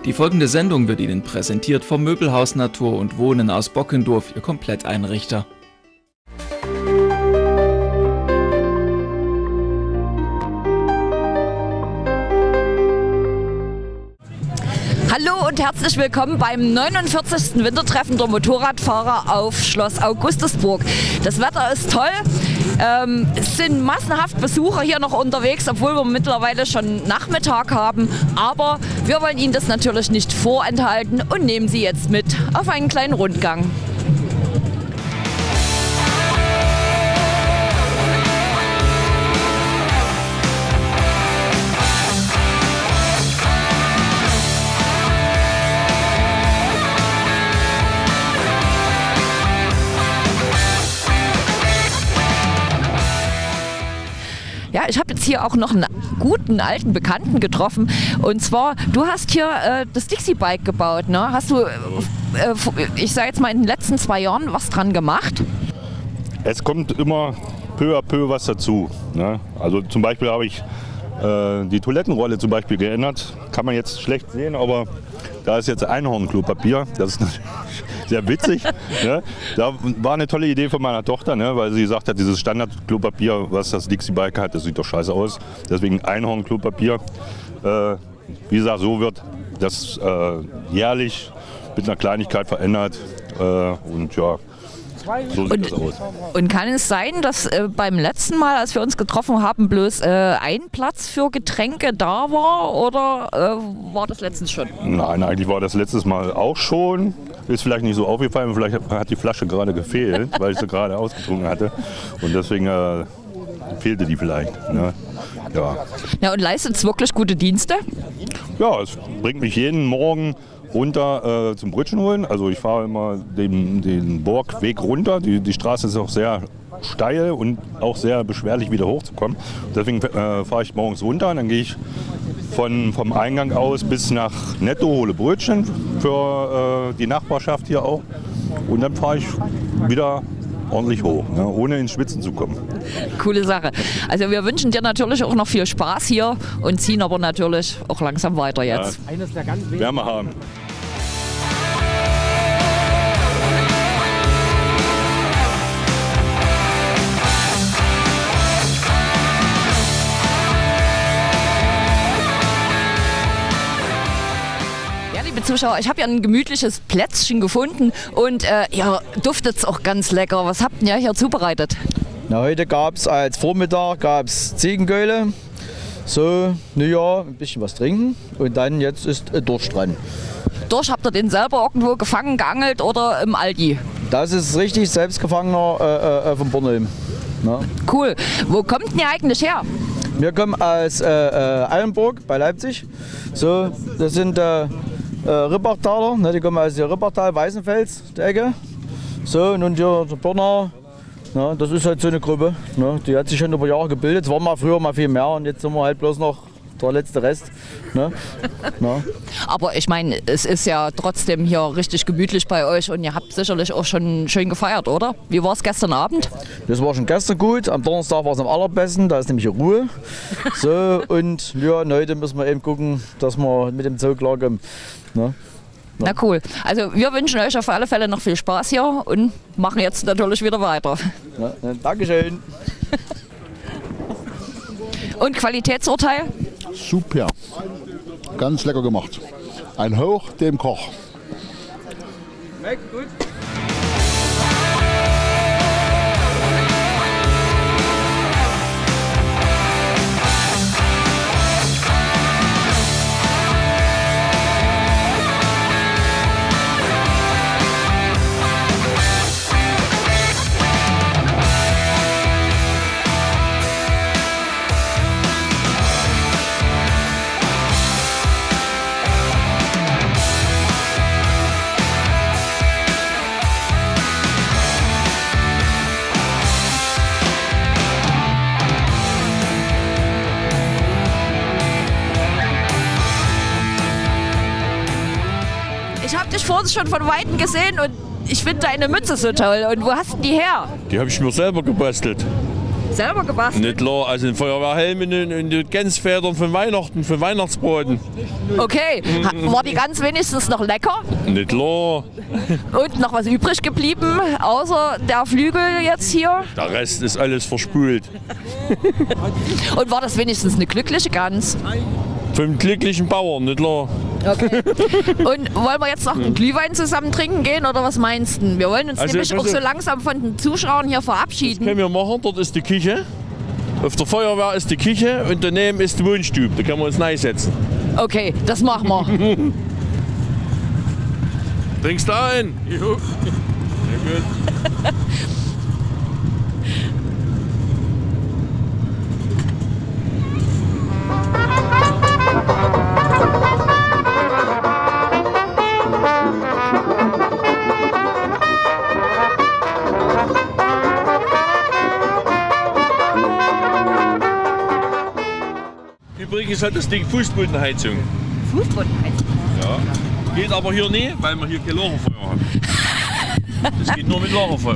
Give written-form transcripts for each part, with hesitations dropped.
Die folgende Sendung wird Ihnen präsentiert vom Möbelhaus Natur und Wohnen aus Bockendorf, Ihr Kompletteinrichter. Hallo und herzlich willkommen beim 49. Wintertreffen der Motorradfahrer auf Schloss Augustusburg. Das Wetter ist toll. Es sind massenhaft Besucher hier noch unterwegs, obwohl wir mittlerweile schon Nachmittag haben. Aber wir wollen Ihnen das natürlich nicht vorenthalten und nehmen Sie jetzt mit auf einen kleinen Rundgang. Ja, ich habe jetzt hier auch noch einen guten alten Bekannten getroffen. Und zwar, du hast hier das Dixie-Bike gebaut, ne? Hast du, ich sage jetzt mal, in den letzten 2 Jahren was dran gemacht? Es kommt immer peu à peu was dazu, ne? Also zum Beispiel habe ich die Toilettenrolle zum Beispiel geändert. Kann man jetzt schlecht sehen, aber da ist jetzt Einhornklopapier. Das ist natürlich sehr witzig. Ne? Da war eine tolle Idee von meiner Tochter, ne? Weil sie gesagt hat, dieses Standardklopapier, was das Dixie-Bike hat, das sieht doch scheiße aus. Deswegen Einhornklopapier. Wie gesagt, so wird das jährlich mit einer Kleinigkeit verändert. Und ja, so sieht das aus. Und kann es sein, dass beim letzten Mal, als wir uns getroffen haben, bloß ein Platz für Getränke da war? Oder war das letztens schon? Nein, eigentlich war das letztes Mal auch schon. Ist vielleicht nicht so aufgefallen, vielleicht hat die Flasche gerade gefehlt, weil ich sie gerade ausgetrunken hatte. Und deswegen fehlte die vielleicht. Ne? Ja. Ja, und leistet es wirklich gute Dienste? Ja, es bringt mich jeden Morgen runter zum Brötchen holen. Also ich fahre immer den Borgweg runter. Die Straße ist auch sehr steil und auch sehr beschwerlich wieder hochzukommen. Deswegen fahre ich morgens runter und dann gehe ich vom Eingang aus bis nach Netto, hole Brötchen für die Nachbarschaft hier auch. Und dann fahre ich wieder ordentlich hoch, ne, ohne ins Schwitzen zu kommen. Coole Sache. Also wir wünschen dir natürlich auch noch viel Spaß hier und ziehen aber natürlich auch langsam weiter jetzt. Ja, werden wir haben. Zuschauer, ich habe ja ein gemütliches Plätzchen gefunden und ja, duftet es auch ganz lecker. Was habt ihr hier zubereitet? Na, heute gab es als Vormittag Ziegenkeule, so, ja, ein bisschen was trinken und dann jetzt ist Durst dran. Durst, habt ihr den selber irgendwo gefangen, geangelt oder im Aldi? Das ist richtig selbstgefangener vom Bornholm. Ja. Cool. Wo kommt denn ihr eigentlich her? Wir kommen aus Eilenburg bei Leipzig. So, das sind Rippachtaler, ne, die kommen aus der Rippachtal, Weißenfels, der Ecke. So, und hier der Birnau, ne, das ist halt so eine Gruppe. Ne, die hat sich schon über Jahre gebildet. Es war mal früher mal viel mehr und jetzt sind wir halt bloß noch der letzte Rest. Ne? Ne? Aber ich meine, es ist ja trotzdem hier richtig gemütlich bei euch und ihr habt sicherlich auch schon schön gefeiert, oder? Wie war es gestern Abend? Das war schon gestern gut, am Donnerstag war es am allerbesten, da ist nämlich Ruhe. So, und ja, heute müssen wir eben gucken, dass wir mit dem Zoo klarkommen. Ne? Na cool. Also wir wünschen euch auf alle Fälle noch viel Spaß hier und machen jetzt natürlich wieder weiter. Ja, Dankeschön. Und Qualitätsurteil? Super. Ganz lecker gemacht. Ein Hoch dem Koch. Schmeckt gut. Ich habe dich vorhin schon von Weitem gesehen und ich finde deine Mütze so toll. Und wo hast du die her? Die habe ich mir selber gebastelt. Selber gebastelt? Nicht klar, also ein Feuerwehrhelm und die Gänsfedern von Weihnachten, von Weihnachtsbroten. Okay, war die Gans wenigstens noch lecker? Nicht klar. Und noch was übrig geblieben, außer der Flügel jetzt hier? Der Rest ist alles verspült. Und war das wenigstens eine glückliche Gans? Vom glücklichen Bauern, nicht klar. Okay. Und wollen wir jetzt noch einen Glühwein zusammen trinken gehen oder was meinst du? Wir wollen uns Also, nämlich auch so langsam von den Zuschauern hier Das verabschieden. können wir machen, dort ist die Küche. Auf der Feuerwehr ist die Küche und daneben ist die Wohnstube. Da können wir uns reinsetzen. Okay, das machen wir. Trinkst du ein? Jo. Sehr gut. Übrigens hat das Ding Fußbodenheizung. Fußbodenheizung? Ja. Geht aber hier nicht, weil wir hier kein Lagerfeuer haben. Das geht nur mit Lagerfeuer.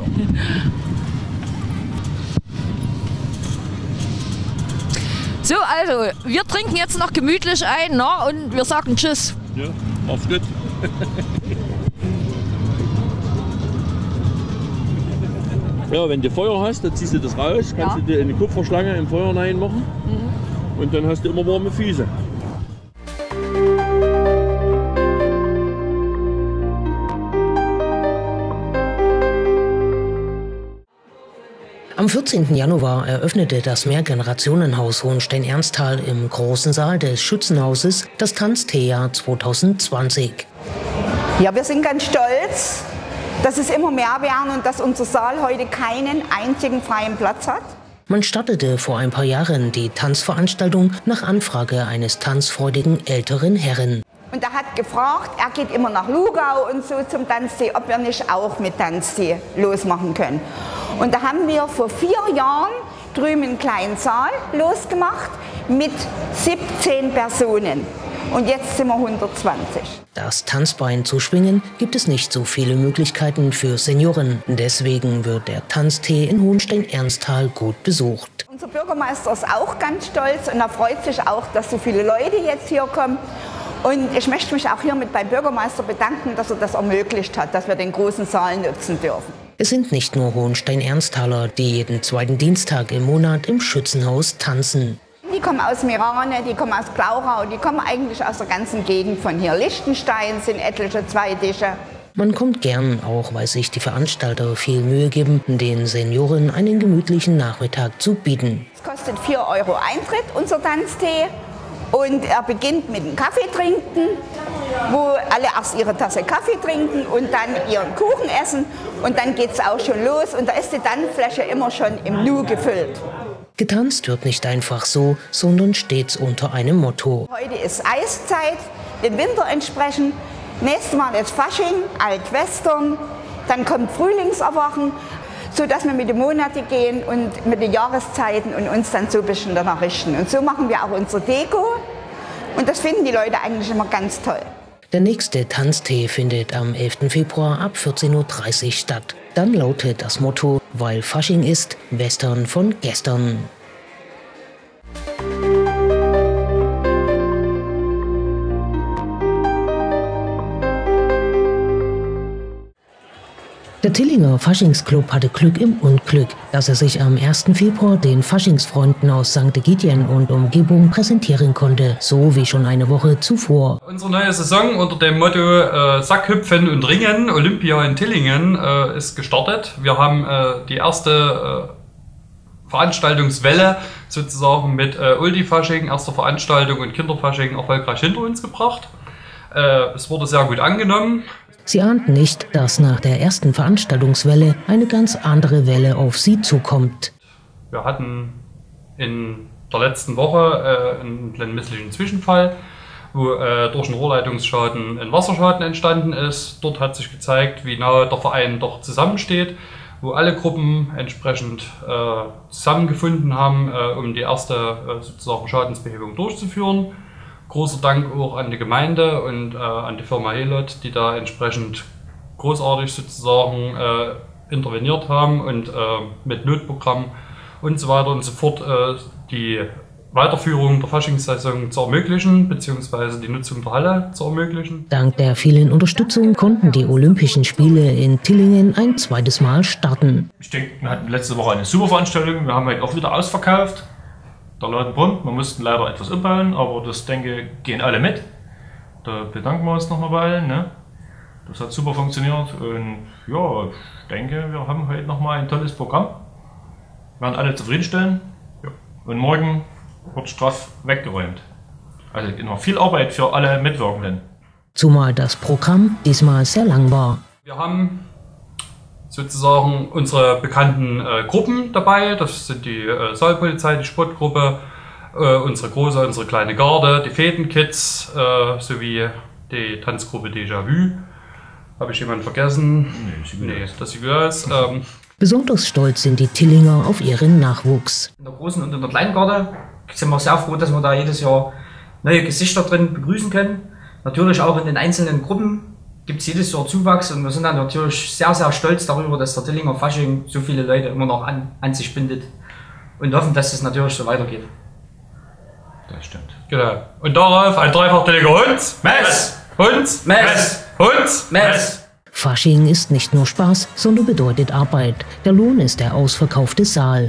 So, also, wir trinken jetzt noch gemütlich ein, ne? Und wir sagen Tschüss. Ja, macht's gut. Ja, wenn du Feuer hast, dann ziehst du das raus, kannst du dir eine Kupferschlange im Feuer reinmachen und dann hast du immer warme Füße. Am 14. Januar eröffnete das Mehrgenerationenhaus Hohenstein-Ernsthal im großen Saal des Schützenhauses das Tanztheater 2020. Ja, wir sind ganz stolz, dass es immer mehr werden und dass unser Saal heute keinen einzigen freien Platz hat. Man startete vor ein paar Jahren die Tanzveranstaltung nach Anfrage eines tanzfreudigen älteren Herren. Und er hat gefragt, er geht immer nach Lugau und so zum Tanztee, ob wir nicht auch mit Tanztee losmachen können. Und da haben wir vor 4 Jahren drüben einen kleinen Saal losgemacht mit 17 Personen. Und jetzt sind wir 120. Das Tanzbein zu schwingen gibt es nicht so viele Möglichkeiten für Senioren. Deswegen wird der Tanztee in Hohenstein-Ernsthal gut besucht. Unser Bürgermeister ist auch ganz stolz und er freut sich auch, dass so viele Leute jetzt hier kommen. Und ich möchte mich auch hiermit beim Bürgermeister bedanken, dass er das ermöglicht hat, dass wir den großen Saal nutzen dürfen. Es sind nicht nur Hohenstein-Ernsthaler, die jeden zweiten Dienstag im Monat im Schützenhaus tanzen. Die kommen aus Mirane, die kommen aus Glauchau, die kommen eigentlich aus der ganzen Gegend von hier. Lichtenstein sind etliche Zweitische. Man kommt gern, auch weil sich die Veranstalter viel Mühe geben, den Senioren einen gemütlichen Nachmittag zu bieten. Es kostet 4 € Eintritt, unser Tanztee. Und er beginnt mit dem Kaffee trinken, wo alle erst ihre Tasse Kaffee trinken und dann ihren Kuchen essen. Und dann geht es auch schon los und da ist die Tanzfläche immer schon im Nu gefüllt. Getanzt wird nicht einfach so, sondern stets unter einem Motto. Heute ist Eiszeit, dem Winter entsprechend. Nächstes Mal ist Fasching, Altwestern, dann kommt Frühlingserwachen, sodass wir mit den Monaten gehen und mit den Jahreszeiten und uns dann so ein bisschen danach richten. Und so machen wir auch unsere Deko und das finden die Leute eigentlich immer ganz toll. Der nächste Tanztee findet am 11. Februar ab 14:30 Uhr statt. Dann lautet das Motto, weil Fasching ist, Western von gestern. Der Tillinger Faschingsclub hatte Glück im Unglück, dass er sich am 1. Februar den Faschingsfreunden aus St. Ägidien und Umgebung präsentieren konnte, so wie schon eine Woche zuvor. Unsere neue Saison unter dem Motto Sackhüpfen und Ringen, Olympia in Tillingen, ist gestartet. Wir haben die erste Veranstaltungswelle sozusagen mit Ulti-Fasching, erster Veranstaltung und Kinderfasching erfolgreich hinter uns gebracht. Es wurde sehr gut angenommen. Sie ahnten nicht, dass nach der ersten Veranstaltungswelle eine ganz andere Welle auf sie zukommt. Wir hatten in der letzten Woche einen kleinen misslichen Zwischenfall, wo durch einen Rohrleitungsschaden ein Wasserschaden entstanden ist. Dort hat sich gezeigt, wie nahe der Verein doch zusammensteht, wo alle Gruppen entsprechend zusammengefunden haben, um die erste sozusagen Schadensbehebung durchzuführen. Großer Dank auch an die Gemeinde und an die Firma Helot, die da entsprechend großartig sozusagen interveniert haben und mit Notprogramm und so weiter und so fort die Weiterführung der Faschingssaison zu ermöglichen, beziehungsweise die Nutzung der Halle zu ermöglichen. Dank der vielen Unterstützung konnten die Olympischen Spiele in Tillingen ein zweites Mal starten. Ich denke, wir hatten letzte Woche eine super Veranstaltung. Wir haben heute auch wieder ausverkauft. Der Laden brummt. Wir mussten leider etwas umbauen, aber das, denke ich, gehen alle mit. Da bedanken wir uns nochmal bei allen. Ne? Das hat super funktioniert und ja, ich denke, wir haben heute nochmal ein tolles Programm. Wir werden alle zufriedenstellen und morgen wird straff weggeräumt. Also noch viel Arbeit für alle Mitwirkenden. Zumal das Programm diesmal sehr lang war. Wir haben sozusagen unsere bekannten Gruppen dabei. Das sind die Saalpolizei, die Sportgruppe, unsere große, unsere kleine Garde, die Fädenkids sowie die Tanzgruppe Déjà-vu. Habe ich jemanden vergessen? Nee, das sieht gut aus. Besonders stolz sind die Tillinger auf ihren Nachwuchs. In der großen und in der kleinen Garde sind wir sehr froh, dass wir da jedes Jahr neue Gesichter drin begrüßen können. Natürlich auch in den einzelnen Gruppen gibt es jedes Jahr Zuwachs und wir sind dann natürlich sehr, sehr stolz darüber, dass der Tillinger Fasching so viele Leute immer noch an sich bindet und hoffen, dass es natürlich so weitergeht. Das stimmt. Genau. Und darauf ein dreifachtilliger Hund, Mess, Hund, Mess, Hund, Mess. Fasching ist nicht nur Spaß, sondern bedeutet Arbeit. Der Lohn ist der ausverkaufte Saal.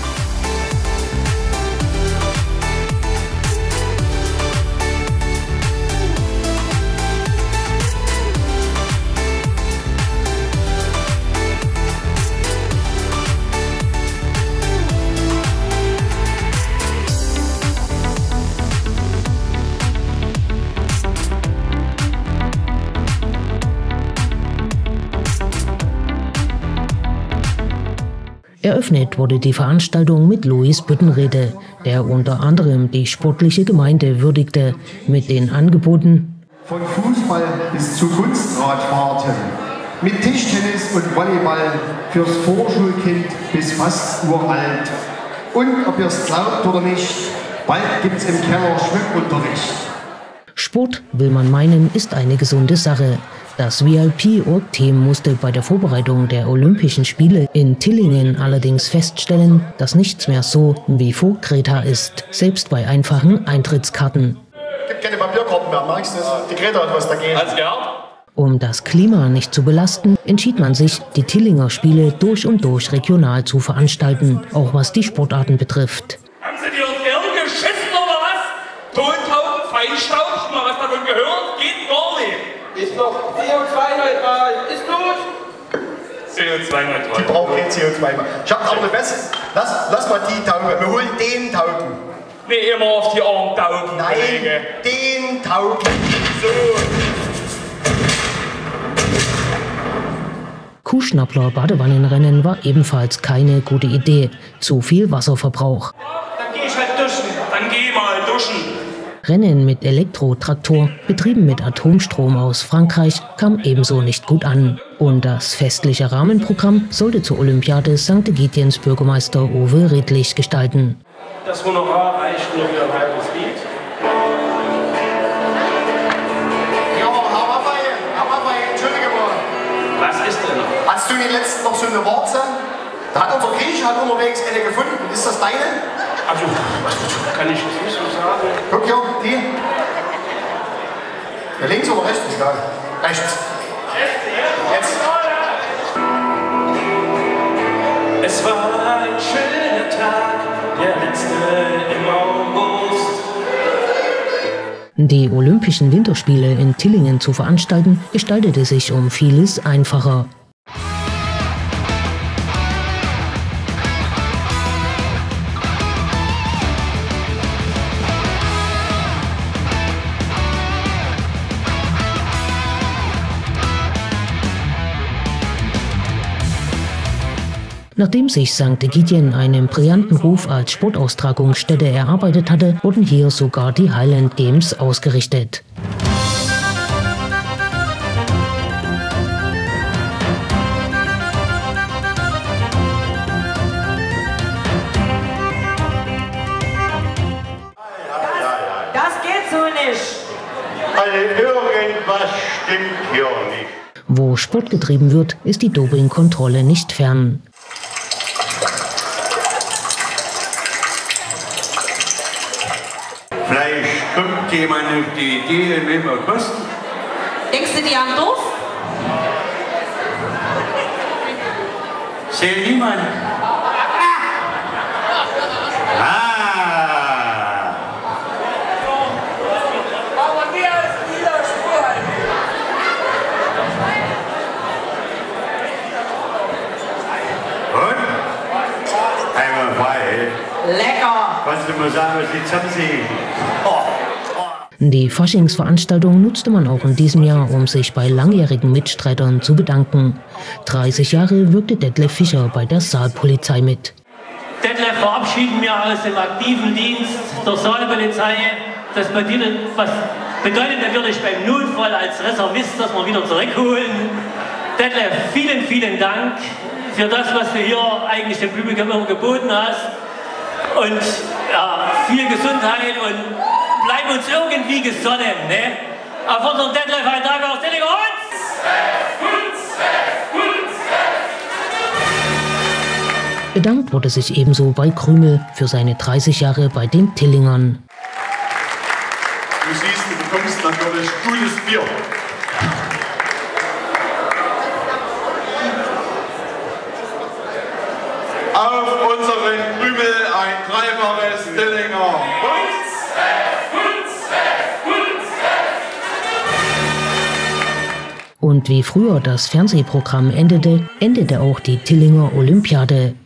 Eröffnet wurde die Veranstaltung mit Louis Büttenrede, der unter anderem die sportliche Gemeinde würdigte mit den Angeboten von Fußball bis zu Kunstradfahrten, mit Tischtennis und Volleyball fürs Vorschulkind bis fast uralt. Und ob ihr es glaubt oder nicht, bald gibt's im Keller Schwimmunterricht. Sport, will man meinen, ist eine gesunde Sache. Das VIP-Org-Team musste bei der Vorbereitung der Olympischen Spiele in Tillingen allerdings feststellen, dass nichts mehr so wie vor Kreta ist, selbst bei einfachen Eintrittskarten. Gibt keine Papierkarten mehr, merkst du das? Die Kreta hat was dagegen. Um das Klima nicht zu belasten, entschied man sich, die Tillinger Spiele durch und durch regional zu veranstalten, auch was die Sportarten betrifft. Haben Sie dir Irren geschissen oder was? Tontauben, Feinstaub, schon mal was davon gehört? Geht gar nicht. Ist doch CO2-neutral. Ist gut. CO2-neutral. Die brauchen kein CO2 mehr. Ich hab auch eine bessere. Lass mal die Taube. Wir holen den Tauben. Nee, immer auf die armen Tauben. Nein, Kollege. Den Tauben. So. Kuhschnappler-Badewannenrennen war ebenfalls keine gute Idee. Zu viel Wasserverbrauch. Dann geh ich halt duschen. Dann geh mal duschen. Rennen mit Elektrotraktor, betrieben mit Atomstrom aus Frankreich, kam ebenso nicht gut an. Und das festliche Rahmenprogramm sollte zur Olympiade St. Egidiens Bürgermeister Uwe Redlich gestalten. Das Honorar reicht nur für ein halbes Lied. Ja, Herr Maffei, entschuldige mal. Was ist denn? Hast du nicht letztens noch so eine Warze? Da hat unser Grieche unterwegs eine gefunden. Ist das deine? Also, kann ich das nicht so sagen. Guck hier, die. Ja, links oder rechts? Egal. Rechts. Jetzt. Es war ein schöner Tag, der letzte im August. Die Olympischen Winterspiele in Tillingen zu veranstalten, gestaltete sich um vieles einfacher. Nachdem sich St. Egidien einen brillanten Ruf als Sportaustragungsstätte erarbeitet hatte, wurden hier sogar die Highland Games ausgerichtet. Das geht so nicht. Also irgendwas stimmt hier nicht. Wo Sport getrieben wird, ist die Dopingkontrolle nicht fern. Kommt jemand auf die Idee, in wem wir kosten? Denkst du dir am Dorf? Sehe niemand. Lecker! Kannst du mal sagen, was die zusammensehen? Die Faschingsveranstaltung nutzte man auch in diesem Jahr, um sich bei langjährigen Mitstreitern zu bedanken. 30 Jahre wirkte Detlef Fischer bei der Saalpolizei mit. Detlef verabschieden wir aus dem aktiven Dienst der Saalpolizei. Das bedeutet natürlich beim Notfall als Reservist, dass wir wieder zurückholen. Detlef, vielen, vielen Dank für das, was du hier eigentlich dem Publikum immer geboten hast. Und ja, viel Gesundheit und bleib uns irgendwie gesonnen. Ne? Auf unseren Detlef ein Tag aus Tillinger Bedankt wurde sich ebenso bei Krümel für seine 30 Jahre bei den Tillingern. Du siehst, du bekommst natürlich gutes Bier. Auf unseren Krümel ein dreifaches Tillinger. Und wie früher das Fernsehprogramm endete, endete auch die Tillinger Olympiade.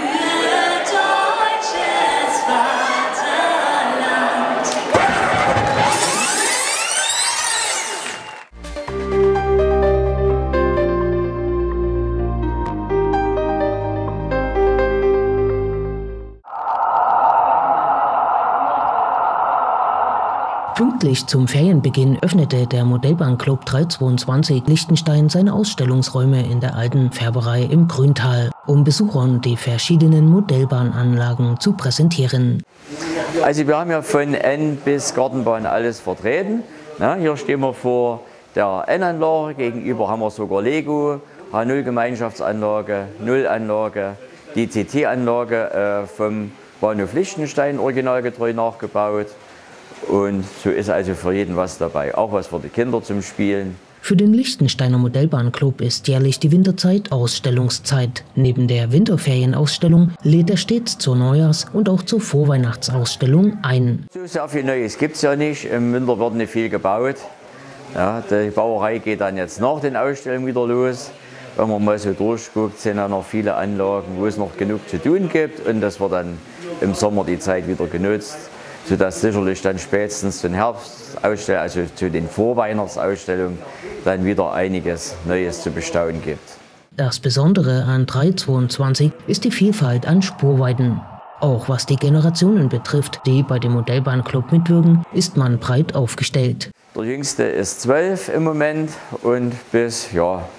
Pünktlich zum Ferienbeginn öffnete der Modellbahnclub 322 Liechtenstein seine Ausstellungsräume in der alten Färberei im Grüntal, um Besuchern die verschiedenen Modellbahnanlagen zu präsentieren. Also wir haben ja von N bis Gartenbahn alles vertreten. Na, hier stehen wir vor der N-Anlage, gegenüber haben wir sogar Lego, H0-Gemeinschaftsanlage, Nullanlage, die CT-Anlage vom Bahnhof Liechtenstein originalgetreu nachgebaut. Und so ist also für jeden was dabei, auch was für die Kinder zum Spielen. Für den Liechtensteiner Modellbahnclub ist jährlich die Winterzeit Ausstellungszeit. Neben der Winterferienausstellung lädt er stets zur Neujahrs- und auch zur Vorweihnachtsausstellung ein. So sehr viel Neues gibt es ja nicht, im Winter wird nicht viel gebaut. Ja, die Bauerei geht dann jetzt nach den Ausstellungen wieder los. Wenn man mal so durchguckt, sind ja noch viele Anlagen, wo es noch genug zu tun gibt, und das wird dann im Sommer die Zeit wieder genutzt, sodass sicherlich dann spätestens zu den Herbstausstellungen, also zu den Vorweihnachtsausstellungen, dann wieder einiges Neues zu bestaunen gibt. Das Besondere an 322 ist die Vielfalt an Spurweiten. Auch was die Generationen betrifft, die bei dem Modellbahnclub mitwirken, ist man breit aufgestellt. Der Jüngste ist 12 im Moment und bis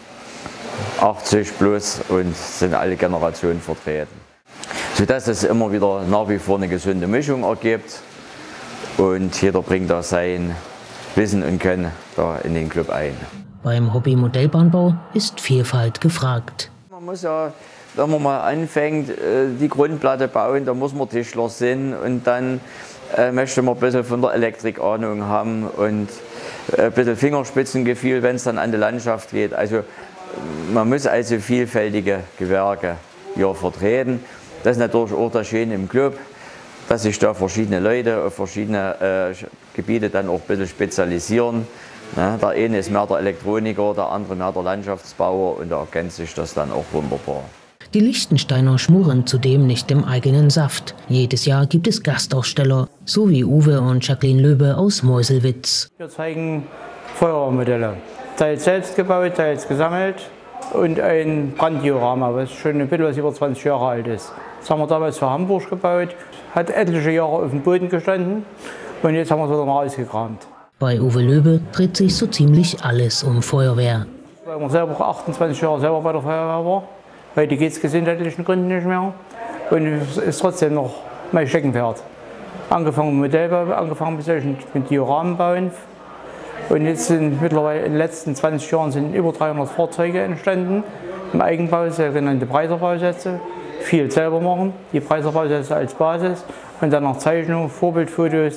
80 plus, und sind alle Generationen vertreten. Sodass es immer wieder nach wie vor eine gesunde Mischung ergibt. Und jeder bringt da sein Wissen und Können da in den Club ein. Beim Hobby Modellbahnbau ist Vielfalt gefragt. Man muss ja, wenn man mal anfängt, die Grundplatte bauen, da muss man Tischler sein, und dann möchte man ein bisschen von der Elektrik Ahnung haben und ein bisschen Fingerspitzengefühl, wenn es dann an die Landschaft geht. Also man muss also vielfältige Gewerke hier vertreten. Das ist natürlich auch das Schöne im Club, dass sich da verschiedene Leute auf verschiedene Gebiete dann auch ein bisschen spezialisieren. Der eine ist mehr der Elektroniker, der andere mehr der Landschaftsbauer, und da ergänzt sich das dann auch wunderbar. Die Liechtensteiner schmoren zudem nicht im eigenen Saft. Jedes Jahr gibt es Gastaussteller, so wie Uwe und Jacqueline Löbe aus Meuselwitz. Wir zeigen Feuerwehrmodelle, teils selbst gebaut, teils gesammelt, und ein Branddiorama, was schon ein bisschen was über 20 Jahre alt ist. Das haben wir damals für Hamburg gebaut, hat etliche Jahre auf dem Boden gestanden, und jetzt haben wir es wieder mal ausgekramt. Bei Uwe Löbe dreht sich so ziemlich alles um Feuerwehr. Weil man selber 28 Jahre selber bei der Feuerwehr war. Heute geht es gesundheitlichen Gründen nicht mehr, und es ist trotzdem noch mein Steckenpferd. Angefangen mit Modellbau, angefangen mit Dioramen bauen, und jetzt sind mittlerweile in den letzten 20 Jahren sind über 300 Fahrzeuge entstanden im Eigenbau, sogenannte Preiserbausätze. Viel selber machen, die Preiserbausätze als Basis, und dann noch Zeichnungen, Vorbildfotos,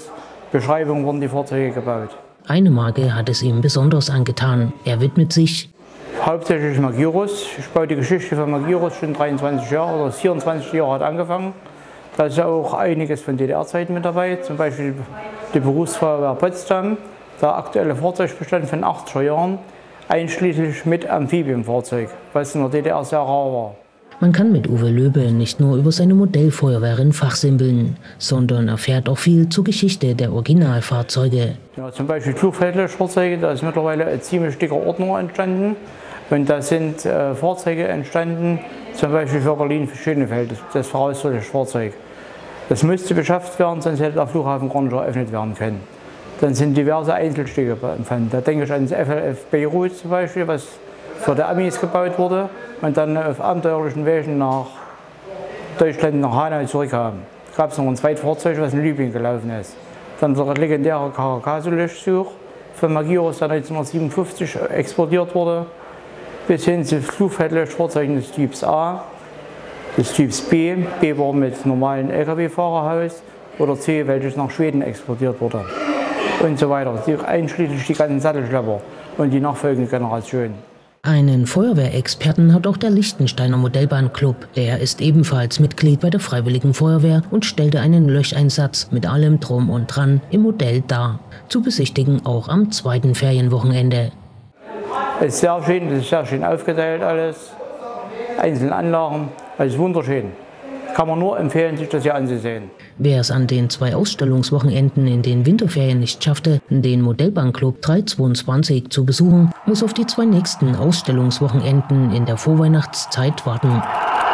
Beschreibung wurden die Fahrzeuge gebaut. Eine Marke hat es ihm besonders angetan. Er widmet sich hauptsächlich Magirus. Ich baue die Geschichte von Magirus schon 23 Jahre oder 24 Jahre hat angefangen. Da ist auch einiges von DDR-Zeiten mit dabei, zum Beispiel die Berufsfeuerwehr Potsdam, der aktuelle Fahrzeugbestand von 80er Jahren, einschließlich mit Amphibienfahrzeug, was in der DDR sehr rar war. Man kann mit Uwe Löbe nicht nur über seine Modellfeuerwehren fachsimpeln, sondern erfährt auch viel zur Geschichte der Originalfahrzeuge. Ja, zum Beispiel Flugfeldlöschfahrzeuge, da ist mittlerweile ein ziemlich dicker Ordner entstanden. Und da sind Fahrzeuge entstanden, zum Beispiel für Berlin-Schönefeld, das Vorauslöschfahrzeug. Das musste beschafft werden, sonst hätte der Flughafen gar nicht eröffnet werden können. Dann sind diverse Einzelstücke empfangen. Da denke ich an das FLF Beirut zum Beispiel, was für die Amis gebaut wurde und dann auf abenteuerlichen Wegen nach Deutschland, nach Hanau zurückkam. Da gab es noch ein zweites Fahrzeug, was in Libyen gelaufen ist. Dann der legendäre Caracas-Löschzug von Magirus, der 1957 exportiert wurde, bis hin zu Flugfeldlöschfahrzeugen des Typs A, des Typs B. B war mit normalen Lkw-Fahrerhaus oder C, welches nach Schweden exportiert wurde. Und so weiter, einschließlich die ganzen Sattelschlepper und die nachfolgende Generation. Einen Feuerwehrexperten hat auch der Lichtensteiner Modellbahnclub. Er ist ebenfalls Mitglied bei der Freiwilligen Feuerwehr und stellte einen Löscheinsatz mit allem Drum und Dran im Modell dar. Zu besichtigen auch am zweiten Ferienwochenende. Es ist sehr schön aufgeteilt alles, einzelne Anlagen, alles wunderschön. Kann man nur empfehlen, sich das hier anzusehen. Wer es an den 2 Ausstellungswochenenden in den Winterferien nicht schaffte, den Modellbahnclub 322 zu besuchen, muss auf die 2 nächsten Ausstellungswochenenden in der Vorweihnachtszeit warten.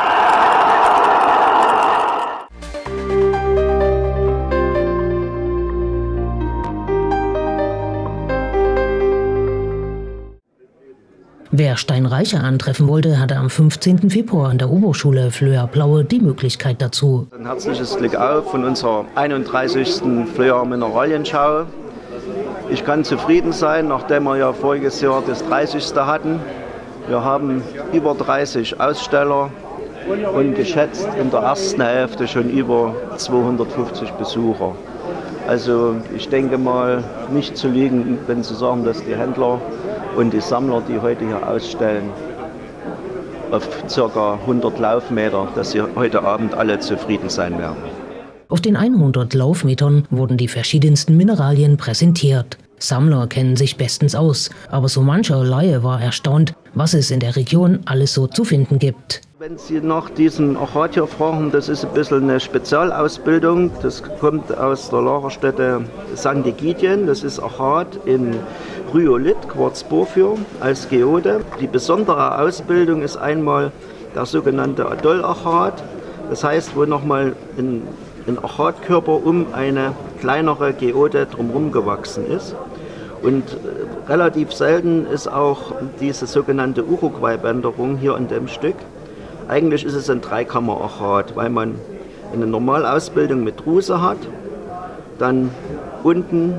Wer Steinreicher antreffen wollte, hatte am 15. Februar an der Oberschule Flöa-Plaue die Möglichkeit dazu. Ein herzliches Glück auf von unserer 31. Flöa Mineralienschau. Ich kann zufrieden sein, nachdem wir ja voriges Jahr das 30. hatten. Wir haben über 30 Aussteller und geschätzt in der ersten Hälfte schon über 250 Besucher. Also ich denke mal, nicht zu liegen, wenn Sie sagen, dass die Händler und die Sammler, die heute hier ausstellen, auf ca. 100 Laufmeter, dass sie heute Abend alle zufrieden sein werden. Auf den 100 Laufmetern wurden die verschiedensten Mineralien präsentiert. Sammler kennen sich bestens aus, aber so mancher Laie war erstaunt, was es in der Region alles so zu finden gibt. Wenn Sie nach diesem Achat hier fragen, das ist ein bisschen eine Spezialausbildung. Das kommt aus der Lagerstätte St. Egidien. Das ist Achat in Rhyolit, Quarzporphyr, als Geode. Die besondere Ausbildung ist einmal der sogenannte Adoll-Achat. Das heißt, wo nochmal ein Achatkörper um eine kleinere Geode drumherum gewachsen ist. Und relativ selten ist auch diese sogenannte Uruguay-Bänderung hier in dem Stück. Eigentlich ist es ein Dreikammer-Achat, weil man eine Normalausbildung mit Druse hat, dann unten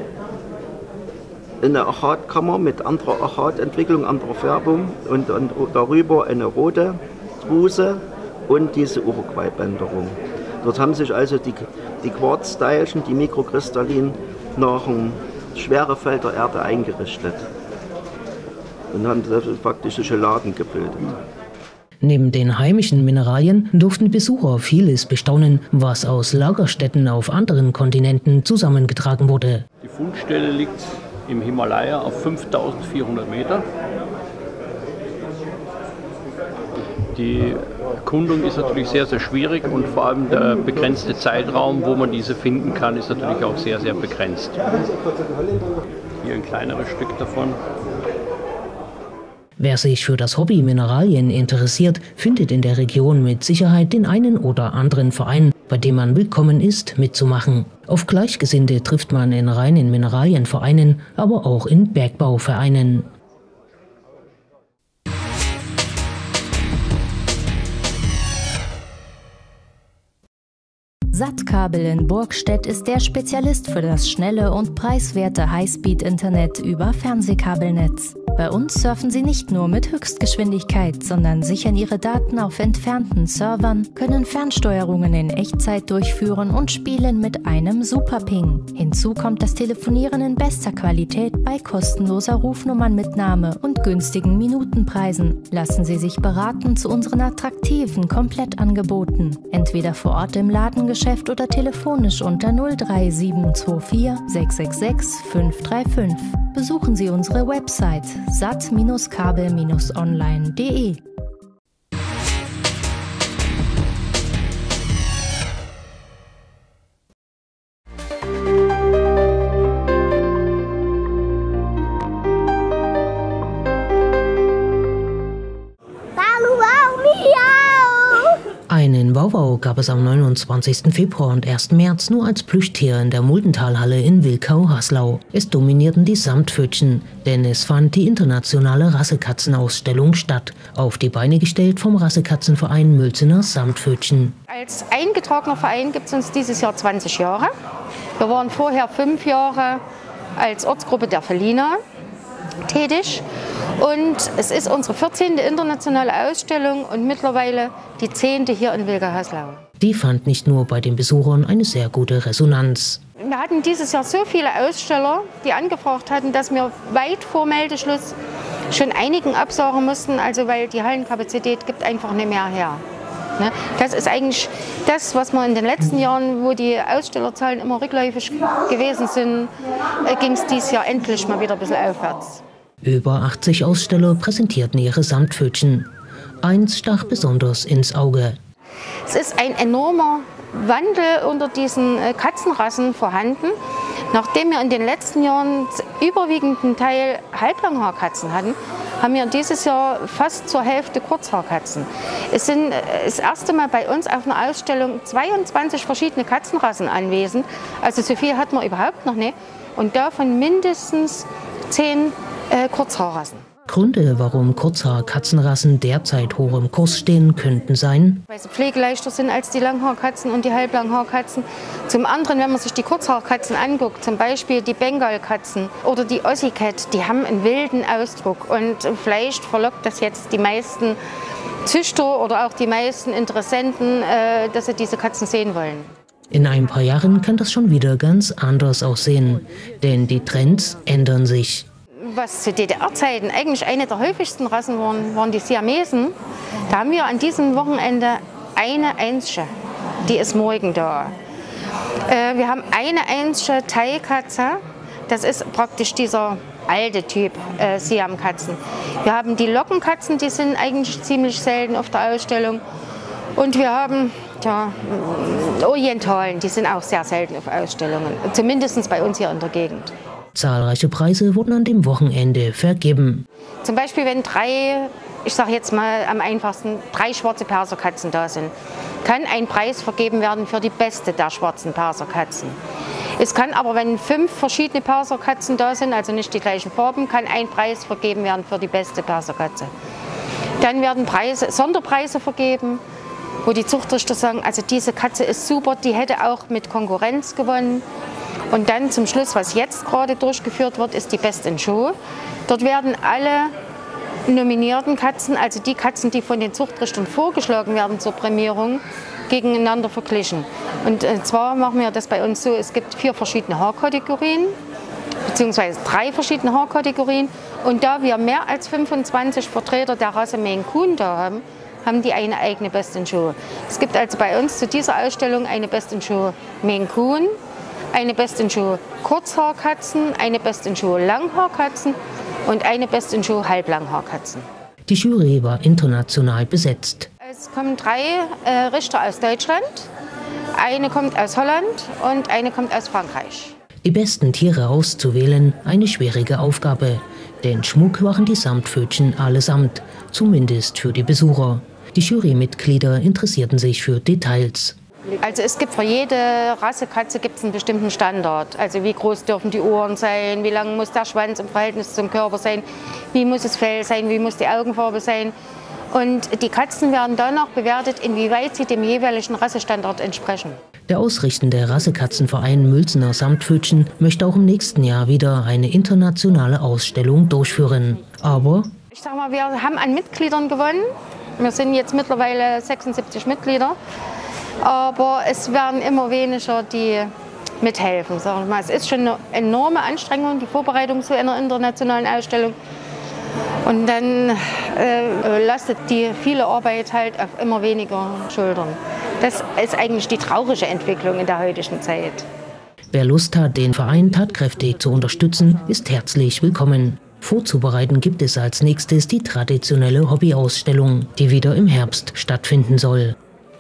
eine Achatkammer mit anderer Achatentwicklung, anderer Färbung und darüber eine rote Druse und diese Uruguay-Bänderung. Dort haben sich also die Quarzteilchen, die Mikrokristallin, nach dem Schwerefeld der Erde eingerichtet und haben praktisch Geladen gebildet. Neben den heimischen Mineralien durften Besucher vieles bestaunen, was aus Lagerstätten auf anderen Kontinenten zusammengetragen wurde. Die Fundstelle liegt im Himalaya auf 5400 Meter. Die Erkundung ist natürlich sehr, sehr schwierig und vor allem der begrenzte Zeitraum, wo man diese finden kann, ist natürlich auch sehr, sehr begrenzt. Hier ein kleineres Stück davon. Wer sich für das Hobby Mineralien interessiert, findet in der Region mit Sicherheit den einen oder anderen Verein, bei dem man willkommen ist, mitzumachen. Auf Gleichgesinnte trifft man in reinen Mineralienvereinen, aber auch in Bergbauvereinen. Sattkabel in Burgstedt ist der Spezialist für das schnelle und preiswerte Highspeed-Internet über Fernsehkabelnetz. Bei uns surfen Sie nicht nur mit Höchstgeschwindigkeit, sondern sichern Ihre Daten auf entfernten Servern, können Fernsteuerungen in Echtzeit durchführen und spielen mit einem Superping. Hinzu kommt das Telefonieren in bester Qualität bei kostenloser Rufnummernmitnahme und günstigen Minutenpreisen. Lassen Sie sich beraten zu unseren attraktiven Komplettangeboten. Entweder vor Ort im Ladengeschäft oder telefonisch unter 03724 666 535. Besuchen Sie unsere Website sat-kabel-online.de. Einen Wauwau gab es am 29. Februar und 1. März nur als Plüschtier in der Muldentalhalle in Wilkau-Haslau. Es dominierten die Samtpfötchen, denn es fand die internationale Rassekatzenausstellung statt, auf die Beine gestellt vom Rassekatzenverein Mülzener Samtpfötchen. Als eingetragener Verein gibt es uns dieses Jahr 20 Jahre. Wir waren vorher 5 Jahre als Ortsgruppe der Feliner tätig. Und es ist unsere 14. internationale Ausstellung und mittlerweile die 10. hier in Wilkau-Haslau. Die fand nicht nur bei den Besuchern eine sehr gute Resonanz. Wir hatten dieses Jahr so viele Aussteller, die angefragt hatten, dass wir weit vor Meldeschluss schon einigen absagen mussten, also weil die Hallenkapazität gibt einfach nicht mehr her. Das ist eigentlich das, was wir in den letzten Jahren, wo die Ausstellerzahlen immer rückläufig gewesen sind, ging es dieses Jahr endlich mal wieder ein bisschen aufwärts. Über 80 Aussteller präsentierten ihre Samtpfötchen. Eins stach besonders ins Auge. Es ist ein enormer Wandel unter diesen Katzenrassen vorhanden. Nachdem wir in den letzten Jahren überwiegenden Teil Halblanghaarkatzen hatten, haben wir dieses Jahr fast zur Hälfte Kurzhaarkatzen. Es sind das erste Mal bei uns auf einer Ausstellung 22 verschiedene Katzenrassen anwesend. Also so viel hatten wir überhaupt noch nicht. Und davon mindestens 10 Kurzhaarrassen. Gründe, warum Kurzhaar-Katzenrassen derzeit hoch im Kurs stehen, könnten sein: weil sie pflegeleichter sind als die Langhaarkatzen und die Halblanghaarkatzen. Zum anderen, wenn man sich die Kurzhaarkatzen anguckt, zum Beispiel die Bengalkatzen oder die Aussie Cat, die haben einen wilden Ausdruck. Und vielleicht verlockt das jetzt die meisten Züchter oder auch die meisten Interessenten, dass sie diese Katzen sehen wollen. In ein paar Jahren kann das schon wieder ganz anders aussehen, denn die Trends ändern sich. Was zu DDR-Zeiten eigentlich eine der häufigsten Rassen waren die Siamesen. Da haben wir an diesem Wochenende eine einzige, die ist morgen da. Wir haben eine einzige Thai-Katze, das ist praktisch dieser alte Typ Siamkatzen. Wir haben die Lockenkatzen, die sind eigentlich ziemlich selten auf der Ausstellung. Und wir haben Orientalen, die sind auch sehr selten auf Ausstellungen, zumindest bei uns hier in der Gegend. Zahlreiche Preise wurden an dem Wochenende vergeben. Zum Beispiel, wenn ich sage jetzt mal am einfachsten, 3 schwarze Perserkatzen da sind, kann ein Preis vergeben werden für die beste der schwarzen Perserkatzen. Es kann aber, wenn 5 verschiedene Perserkatzen da sind, also nicht die gleichen Farben, kann ein Preis vergeben werden für die beste Perserkatze. Dann werden Sonderpreise vergeben, wo die Zuchtrichter sagen, also diese Katze ist super, die hätte auch mit Konkurrenz gewonnen. Und dann zum Schluss, was jetzt gerade durchgeführt wird, ist die Best in Show. Dort werden alle nominierten Katzen, also die Katzen, die von den Zuchtrichtern vorgeschlagen werden zur Prämierung, gegeneinander verglichen. Und zwar machen wir das bei uns so, es gibt 4 verschiedene Haarkategorien, beziehungsweise 3 verschiedene Haarkategorien. Und da wir mehr als 25 Vertreter der Rasse Maine Coon da haben, haben die eine eigene Best in Show. Es gibt also bei uns zu dieser Ausstellung eine Best in Show Maine Coon, eine Best in Show Kurzhaarkatzen, eine Best in Show Langhaarkatzen und eine Best in Show Halblanghaarkatzen. Die Jury war international besetzt. Es kommen 3 Richter aus Deutschland, eine kommt aus Holland und eine kommt aus Frankreich. Die besten Tiere auszuwählen, eine schwierige Aufgabe. Denn Schmuck waren die Samtpfötchen allesamt, zumindest für die Besucher. Die Jurymitglieder interessierten sich für Details. Also es gibt für jede Rassekatze einen bestimmten Standard. Also wie groß dürfen die Ohren sein, wie lang muss der Schwanz im Verhältnis zum Körper sein, wie muss das Fell sein, wie muss die Augenfarbe sein. Und die Katzen werden danach bewertet, inwieweit sie dem jeweiligen Rassestandard entsprechen. Der ausrichtende Rassekatzenverein Mülzener Samtpfötchen möchte auch im nächsten Jahr wieder eine internationale Ausstellung durchführen. Aber ich sag mal, wir haben an Mitgliedern gewonnen. Wir sind jetzt mittlerweile 76 Mitglieder. Aber es werden immer weniger, die mithelfen. Sag ich mal. Es ist schon eine enorme Anstrengung, die Vorbereitung zu einer internationalen Ausstellung. Und dann lastet die viele Arbeit halt auf immer weniger Schultern. Das ist eigentlich die traurige Entwicklung in der heutigen Zeit. Wer Lust hat, den Verein tatkräftig zu unterstützen, ist herzlich willkommen. Vorzubereiten gibt es als nächstes die traditionelle Hobbyausstellung, die wieder im Herbst stattfinden soll.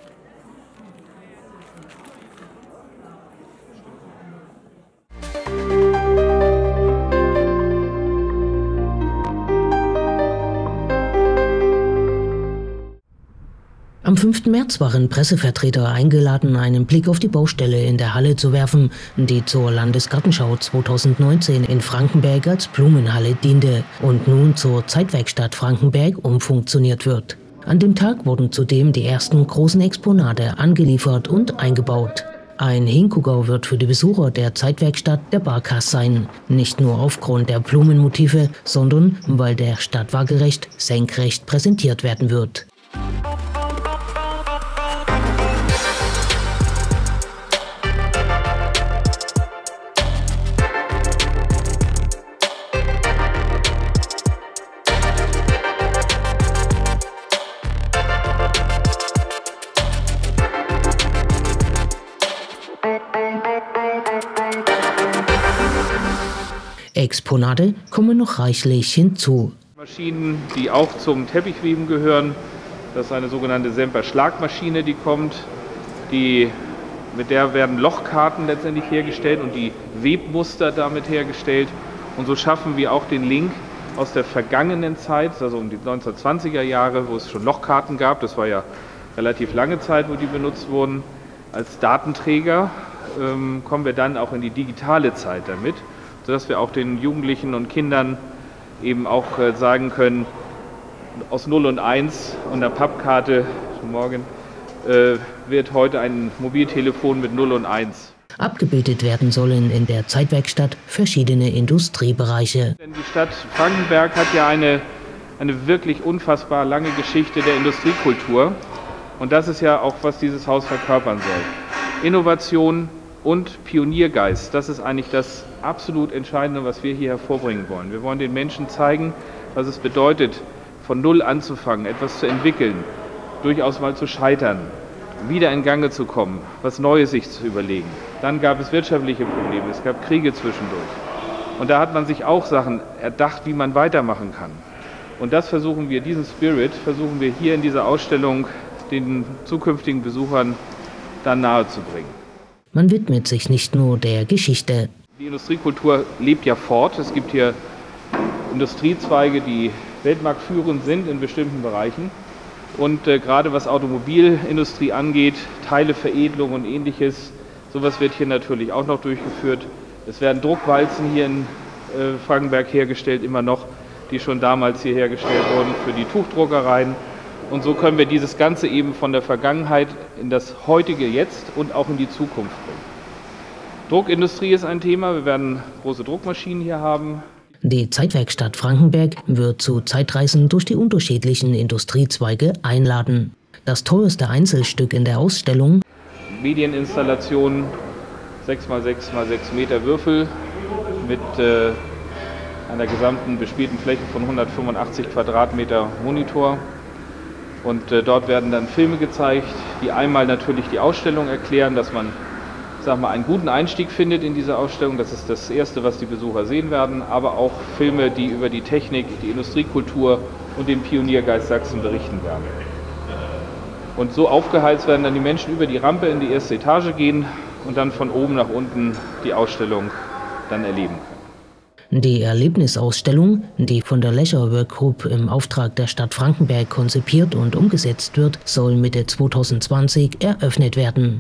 Am 5. März waren Pressevertreter eingeladen, einen Blick auf die Baustelle in der Halle zu werfen, die zur Landesgartenschau 2019 in Frankenberg als Blumenhalle diente und nun zur Zeitwerkstatt Frankenberg umfunktioniert wird. An dem Tag wurden zudem die ersten großen Exponate angeliefert und eingebaut. Ein Hingucker wird für die Besucher der Zeitwerkstatt der Barkas sein. Nicht nur aufgrund der Blumenmotive, sondern weil der Stadt waagerecht senkrecht präsentiert werden wird. Exponate kommen noch reichlich hinzu. Maschinen, die auch zum Teppichweben gehören. Das ist eine sogenannte Semper-Schlagmaschine, die kommt. Mit der werden Lochkarten letztendlich hergestellt und die Webmuster damit hergestellt. Und so schaffen wir auch den Link aus der vergangenen Zeit, also um die 1920er Jahre, wo es schon Lochkarten gab. Das war ja relativ lange Zeit, wo die benutzt wurden. Als Datenträger kommen wir dann auch in die digitale Zeit damit, sodass wir auch den Jugendlichen und Kindern eben auch sagen können, aus 0 und 1 und der Pappkarte, morgen, wird heute ein Mobiltelefon mit 0 und 1. Abgebildet werden sollen in der Zeitwerkstatt verschiedene Industriebereiche. Denn die Stadt Frankenberg hat ja eine wirklich unfassbar lange Geschichte der Industriekultur. Und das ist ja auch, was dieses Haus verkörpern soll. Innovation und Pioniergeist, das ist eigentlich das absolut Entscheidende, was wir hier hervorbringen wollen. Wir wollen den Menschen zeigen, was es bedeutet, von Null anzufangen, etwas zu entwickeln, durchaus mal zu scheitern, wieder in Gange zu kommen, was Neues sich zu überlegen. Dann gab es wirtschaftliche Probleme, es gab Kriege zwischendurch. Und da hat man sich auch Sachen erdacht, wie man weitermachen kann. Und das versuchen wir, diesen Spirit, versuchen wir hier in dieser Ausstellung den zukünftigen Besuchern dann nahezubringen. Man widmet sich nicht nur der Geschichte. Die Industriekultur lebt ja fort. Es gibt hier Industriezweige, die weltmarktführend sind in bestimmten Bereichen. Und gerade was Automobilindustrie angeht, Teileveredelung und ähnliches, sowas wird hier natürlich auch noch durchgeführt. Es werden Druckwalzen hier in Frankenberg hergestellt, immer noch, die schon damals hier hergestellt wurden für die Tuchdruckereien. Und so können wir dieses Ganze eben von der Vergangenheit in das heutige Jetzt und auch in die Zukunft bringen. Druckindustrie ist ein Thema. Wir werden große Druckmaschinen hier haben. Die Zeitwerkstatt Frankenberg wird zu Zeitreisen durch die unterschiedlichen Industriezweige einladen. Das teuerste Einzelstück in der Ausstellung: Medieninstallation, 6x6x6 Meter Würfel mit einer gesamten bespielten Fläche von 185 Quadratmeter Monitor. Und dort werden dann Filme gezeigt, die einmal natürlich die Ausstellung erklären, dass man, einen guten Einstieg findet in diese Ausstellung. Das ist das Erste, was die Besucher sehen werden. Aber auch Filme, die über die Technik, die Industriekultur und den Pioniergeist Sachsen berichten werden. Und so aufgeheizt werden dann die Menschen über die Rampe in die erste Etage gehen und dann von oben nach unten die Ausstellung dann erleben können. Die Erlebnisausstellung, die von der Lecher Work Group im Auftrag der Stadt Frankenberg konzipiert und umgesetzt wird, soll Mitte 2020 eröffnet werden.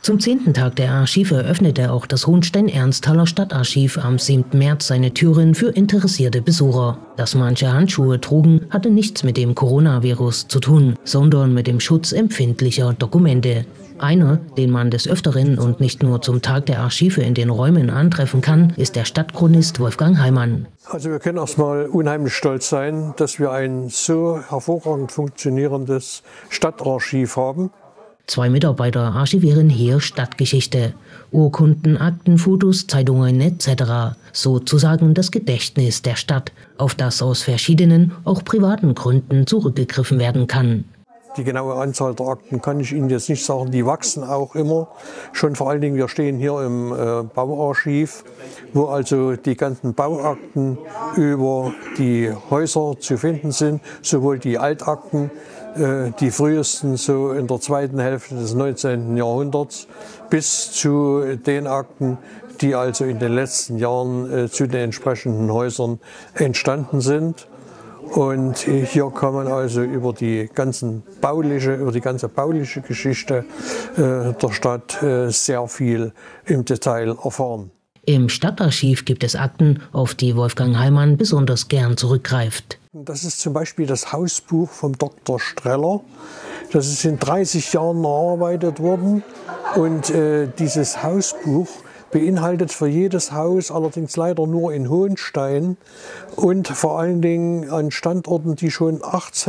Zum 10. Tag der Archive öffnete auch das Hohenstein-Ernsthaler Stadtarchiv am 7. März seine Türen für interessierte Besucher. Dass manche Handschuhe trugen, hatte nichts mit dem Coronavirus zu tun, sondern mit dem Schutz empfindlicher Dokumente. Einer, den man des Öfteren und nicht nur zum Tag der Archive in den Räumen antreffen kann, ist der Stadtchronist Wolfgang Heimann. Also wir können erstmal unheimlich stolz sein, dass wir ein so hervorragend funktionierendes Stadtarchiv haben. 2 Mitarbeiter archivieren hier Stadtgeschichte. Urkunden, Akten, Fotos, Zeitungen etc. Sozusagen das Gedächtnis der Stadt, auf das aus verschiedenen, auch privaten Gründen zurückgegriffen werden kann. Die genaue Anzahl der Akten kann ich Ihnen jetzt nicht sagen, die wachsen auch immer. Schon vor allen Dingen, wir stehen hier im Bauarchiv, wo also die ganzen Bauakten über die Häuser zu finden sind, sowohl die Altakten, die frühesten so in der zweiten Hälfte des 19. Jahrhunderts, bis zu den Akten, die also in den letzten Jahren zu den entsprechenden Häusern entstanden sind. Und hier kann man also über die ganze bauliche Geschichte der Stadt sehr viel im Detail erfahren. Im Stadtarchiv gibt es Akten, auf die Wolfgang Heimann besonders gern zurückgreift. Das ist zum Beispiel das Hausbuch vom Dr. Streller. Das ist in 30 Jahren erarbeitet worden. Und dieses Hausbuch beinhaltet für jedes Haus, allerdings leider nur in Hohenstein und vor allen Dingen an Standorten, die schon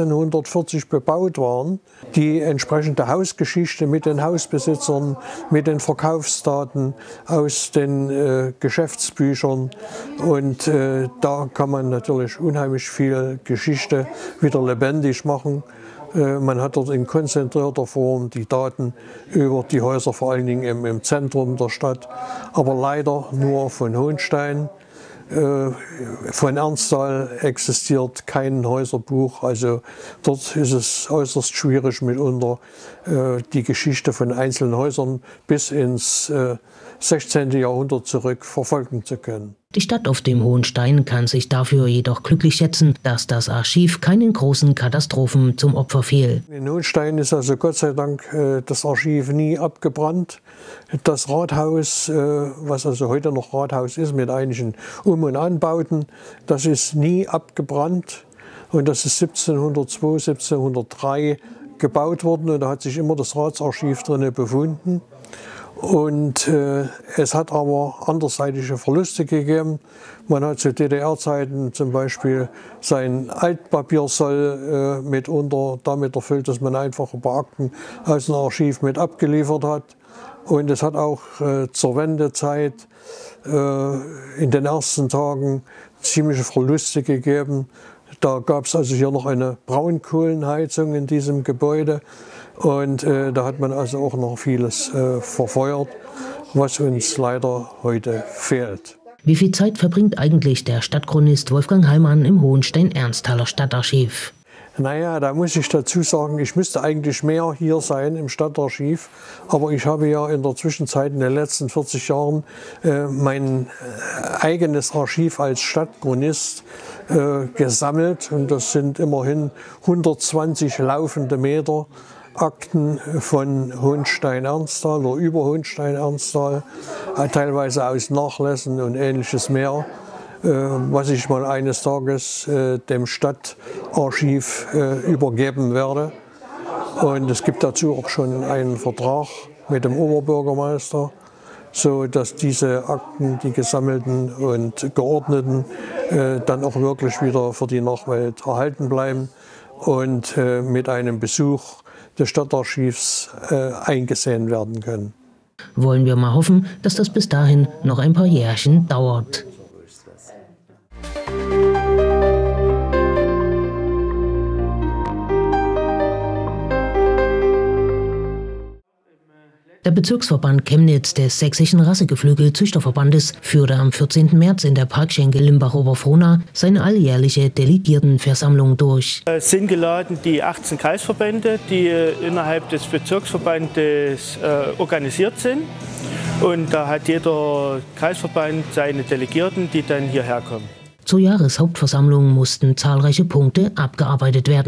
1840 bebaut waren, die entsprechende Hausgeschichte mit den Hausbesitzern, mit den Verkaufsdaten aus den Geschäftsbüchern. Und da kann man natürlich unheimlich viel Geschichte wieder lebendig machen. Man hat dort in konzentrierter Form die Daten über die Häuser, vor allen Dingen im Zentrum der Stadt, aber leider nur von Hohenstein. Von Ernstthal existiert kein Häuserbuch, also dort ist es äußerst schwierig, mitunter die Geschichte von einzelnen Häusern bis ins 16. Jahrhundert zurück verfolgen zu können. Die Stadt auf dem Hohenstein kann sich dafür jedoch glücklich schätzen, dass das Archiv keinen großen Katastrophen zum Opfer fiel. In Hohenstein ist also Gott sei Dank das Archiv nie abgebrannt. Das Rathaus, was also heute noch Rathaus ist, mit einigen Um- und Anbauten, das ist nie abgebrannt. Und das ist 1702, 1703 gebaut worden und da hat sich immer das Ratsarchiv drin befunden. Und es hat aber anderseitige Verluste gegeben. Man hat zu DDR-Zeiten zum Beispiel sein Altpapiersoll mitunter damit erfüllt, dass man einfach ein paar Akten aus dem Archiv mit abgeliefert hat. Und es hat auch zur Wendezeit in den ersten Tagen ziemliche Verluste gegeben. Da gab es also hier noch eine Braunkohlenheizung in diesem Gebäude. Und da hat man also auch noch vieles verfeuert, was uns leider heute fehlt. Wie viel Zeit verbringt eigentlich der Stadtchronist Wolfgang Heimann im Hohenstein-Ernsthaler Stadtarchiv? Naja, da muss ich dazu sagen, ich müsste eigentlich mehr hier sein im Stadtarchiv. Aber ich habe ja in der Zwischenzeit, in den letzten 40 Jahren, mein eigenes Archiv als Stadtchronist gesammelt. Und das sind immerhin 120 laufende Meter Akten von Hohenstein-Ernstthal oder über Hohenstein-Ernstthal, teilweise aus Nachlässen und ähnliches mehr, was ich mal eines Tages dem Stadtarchiv übergeben werde. Und es gibt dazu auch schon einen Vertrag mit dem Oberbürgermeister, so dass diese Akten, die gesammelten und geordneten, dann auch wirklich wieder für die Nachwelt erhalten bleiben und mit einem Besuch des Stadtarchivs eingesehen werden können. Wollen wir mal hoffen, dass das bis dahin noch ein paar Jährchen dauert. Der Bezirksverband Chemnitz des Sächsischen Rassegeflügel-Züchterverbandes führte am 14. März in der Parkschenke Limbach-Oberfrohna seine alljährliche Delegiertenversammlung durch. Es sind geladen die 18 Kreisverbände, die innerhalb des Bezirksverbandes organisiert sind. Und da hat jeder Kreisverband seine Delegierten, die dann hierher kommen. Zur Jahreshauptversammlung mussten zahlreiche Punkte abgearbeitet werden.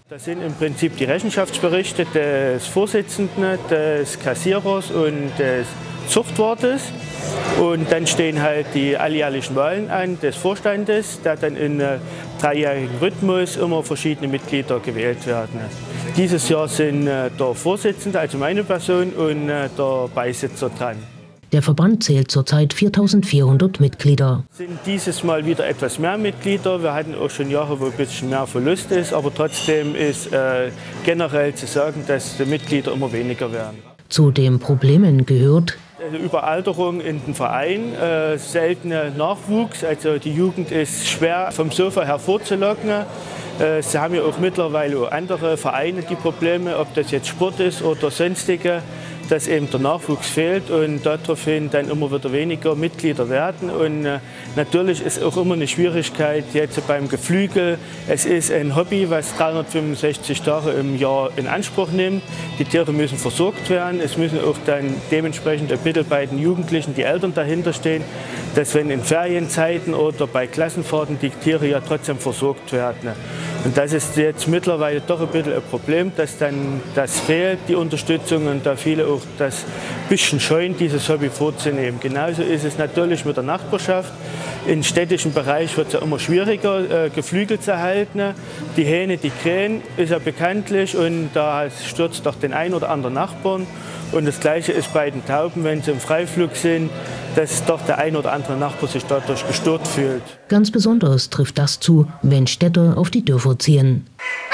Das sind im Prinzip die Rechenschaftsberichte des Vorsitzenden, des Kassierers und des Zuchtwartes. Und dann stehen halt die alljährlichen Wahlen an des Vorstandes, da dann in 3-jährigem Rhythmus immer verschiedene Mitglieder gewählt werden. Dieses Jahr sind der Vorsitzende, also meine Person, und der Beisitzer dran. Der Verband zählt zurzeit 4.400 Mitglieder. Es sind dieses Mal wieder etwas mehr Mitglieder. Wir hatten auch schon Jahre, wo ein bisschen mehr Verlust ist, aber trotzdem ist generell zu sagen, dass die Mitglieder immer weniger werden. Zu den Problemen gehört Überalterung in den Verein, seltener Nachwuchs, also die Jugend ist schwer vom Sofa hervorzulocken. Sie haben ja auch mittlerweile auch andere Vereine die Probleme, ob das jetzt Sport ist oder sonstige, dass eben der Nachwuchs fehlt und daraufhin dann immer wieder weniger Mitglieder werden. Und natürlich ist auch immer eine Schwierigkeit jetzt beim Geflügel. Es ist ein Hobby, was 365 Tage im Jahr in Anspruch nimmt. Die Tiere müssen versorgt werden. Es müssen auch dann dementsprechend ein bisschen bei den Jugendlichen die Eltern dahinter stehen, dass wenn in Ferienzeiten oder bei Klassenfahrten die Tiere ja trotzdem versorgt werden. Und das ist jetzt mittlerweile doch ein bisschen ein Problem, dass dann das fehlt, die Unterstützung, und da viele auch das bisschen scheuen, dieses Hobby vorzunehmen. Genauso ist es natürlich mit der Nachbarschaft. Im städtischen Bereich wird es ja immer schwieriger, Geflügel zu halten. Die Hähne, die krähen, ist ja bekanntlich, und da stürzt doch den einen oder anderen Nachbarn. Und das Gleiche ist bei den Tauben, wenn sie im Freiflug sind, dass doch der ein oder andere Nachbar sich dadurch gestört fühlt. Ganz besonders trifft das zu, wenn Städter auf die Dörfer ziehen.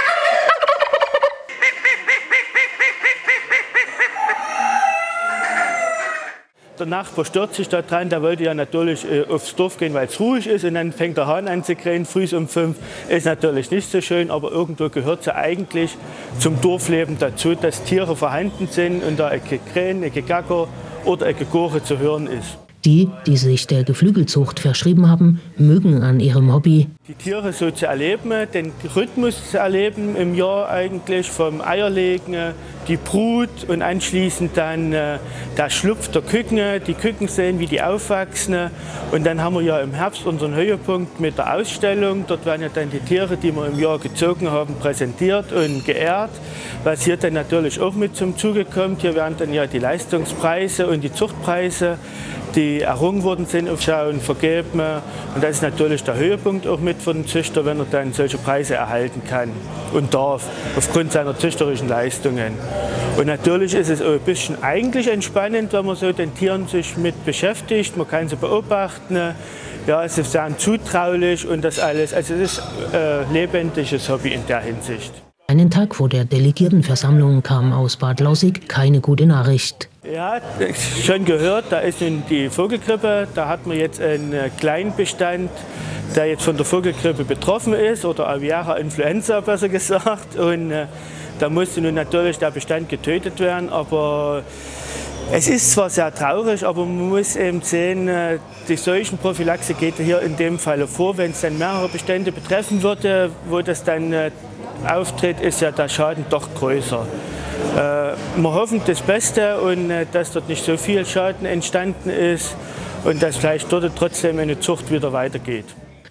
Der Nachbar stört sich daran, der wollte ja natürlich aufs Dorf gehen, weil es ruhig ist, und dann fängt der Hahn an zu krähen, früh um 5. Ist natürlich nicht so schön, aber irgendwo gehört es ja eigentlich zum Dorfleben dazu, dass Tiere vorhanden sind und da ein Krähen, ein Gegacker oder ein Gegurre zu hören ist. Die sich der Geflügelzucht verschrieben haben, mögen an ihrem Hobby die Tiere so zu erleben, den Rhythmus zu erleben im Jahr eigentlich, vom Eierlegen, die Brut und anschließend dann der Schlupf der Küken, die Küken sehen, wie die aufwachsen. Und dann haben wir ja im Herbst unseren Höhepunkt mit der Ausstellung. Dort werden ja dann die Tiere, die wir im Jahr gezogen haben, präsentiert und geehrt. Was hier dann natürlich auch mit zum Zuge kommt, hier werden dann ja die Leistungspreise und die Zuchtpreise, die errungen worden sind, auf Schauen vergeben. Und das ist natürlich der Höhepunkt auch mit für den Züchter, wenn er dann solche Preise erhalten kann und darf, aufgrund seiner züchterischen Leistungen. Und natürlich ist es auch ein bisschen eigentlich entspannend, wenn man so den Tieren sich mit beschäftigt. Man kann sie beobachten. Ja, es ist sehr zutraulich und das alles. Also es ist ein lebendiges Hobby in der Hinsicht. Einen Tag vor der Delegiertenversammlung kam aus Bad Lausick keine gute Nachricht. Ja, schon gehört, da ist nun die Vogelgrippe. Da hat man jetzt einen kleinen Bestand, der jetzt von der Vogelgrippe betroffen ist, oder Aviara Influenza besser gesagt. Und da musste nun natürlich der Bestand getötet werden. Aber es ist zwar sehr traurig, aber man muss eben sehen, die Seuchenprophylaxe geht hier in dem Fall vor. Wenn es dann mehrere Bestände betreffen würde, wo das dann auftritt, ist ja der Schaden doch größer. Wir hoffen das Beste und dass dort nicht so viel Schaden entstanden ist und dass vielleicht dort trotzdem eine Zucht wieder weitergeht.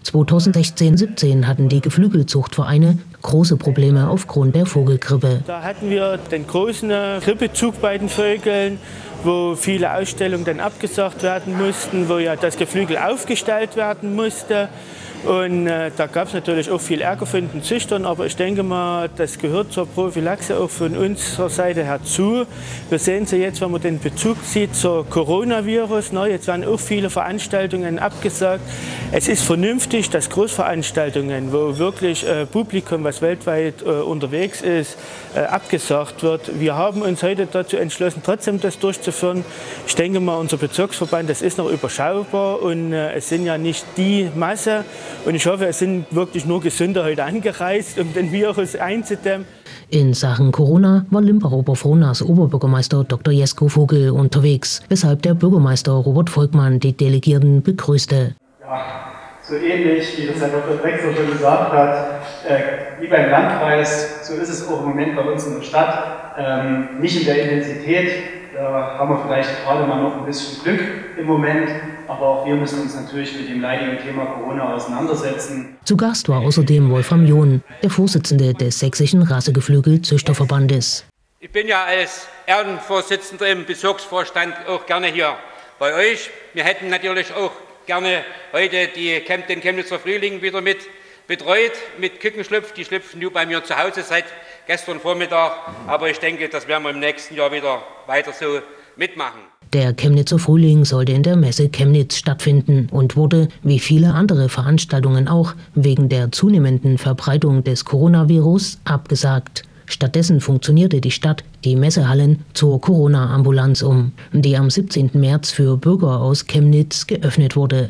2016/17 hatten die Geflügelzuchtvereine große Probleme aufgrund der Vogelgrippe. Da hatten wir den großen Grippezug bei den Vögeln, wo viele Ausstellungen dann abgesagt werden mussten, wo ja das Geflügel aufgestellt werden musste. Und da gab es natürlich auch viel Ärger von den Züchtern, aber ich denke mal, das gehört zur Prophylaxe auch von unserer Seite her zu. Wir sehen sie jetzt, wenn man den Bezug sieht zur Coronavirus. Jetzt werden auch viele Veranstaltungen abgesagt. Es ist vernünftig, dass Großveranstaltungen, wo wirklich Publikum, was weltweit unterwegs ist, abgesagt wird. Wir haben uns heute dazu entschlossen, trotzdem das durchzuführen. Ich denke mal, unser Bezirksverband, das ist noch überschaubar und es sind ja nicht die Masse. Und ich hoffe, es sind wirklich nur Gesünder heute angereist, um den Virus einzudämmen. In Sachen Corona war Limbach-Oberfrohnas Oberbürgermeister Dr. Jesko Vogel unterwegs, weshalb der Bürgermeister Robert Volkmann die Delegierten begrüßte. Ja, so ähnlich wie das Herr Dr. Drechsler schon gesagt hat, wie beim Landkreis, so ist es auch im Moment bei uns in der Stadt. Nicht in der Intensität, Da haben wir vielleicht gerade mal noch ein bisschen Glück im Moment, aber auch wir müssen uns natürlich mit dem leidigen Thema Corona auseinandersetzen. Zu Gast war außerdem Wolfram John, der Vorsitzende des Sächsischen Rassegeflügel-Züchterverbandes. Ich bin ja als Ehrenvorsitzender im Bezirksvorstand auch gerne hier bei euch. Wir hätten natürlich auch gerne heute den Chemnitzer Frühling wieder mit betreut, mit Kückenschlupf. Die schlüpfen nur bei mir zu Hause seit gestern Vormittag. Aber ich denke, das werden wir im nächsten Jahr wieder weiter so mitmachen. Der Chemnitzer Frühling sollte in der Messe Chemnitz stattfinden und wurde, wie viele andere Veranstaltungen auch, wegen der zunehmenden Verbreitung des Coronavirus abgesagt. Stattdessen funktionierte die Stadt die Messehallen zur Corona-Ambulanz um, die am 17. März für Bürger aus Chemnitz geöffnet wurde.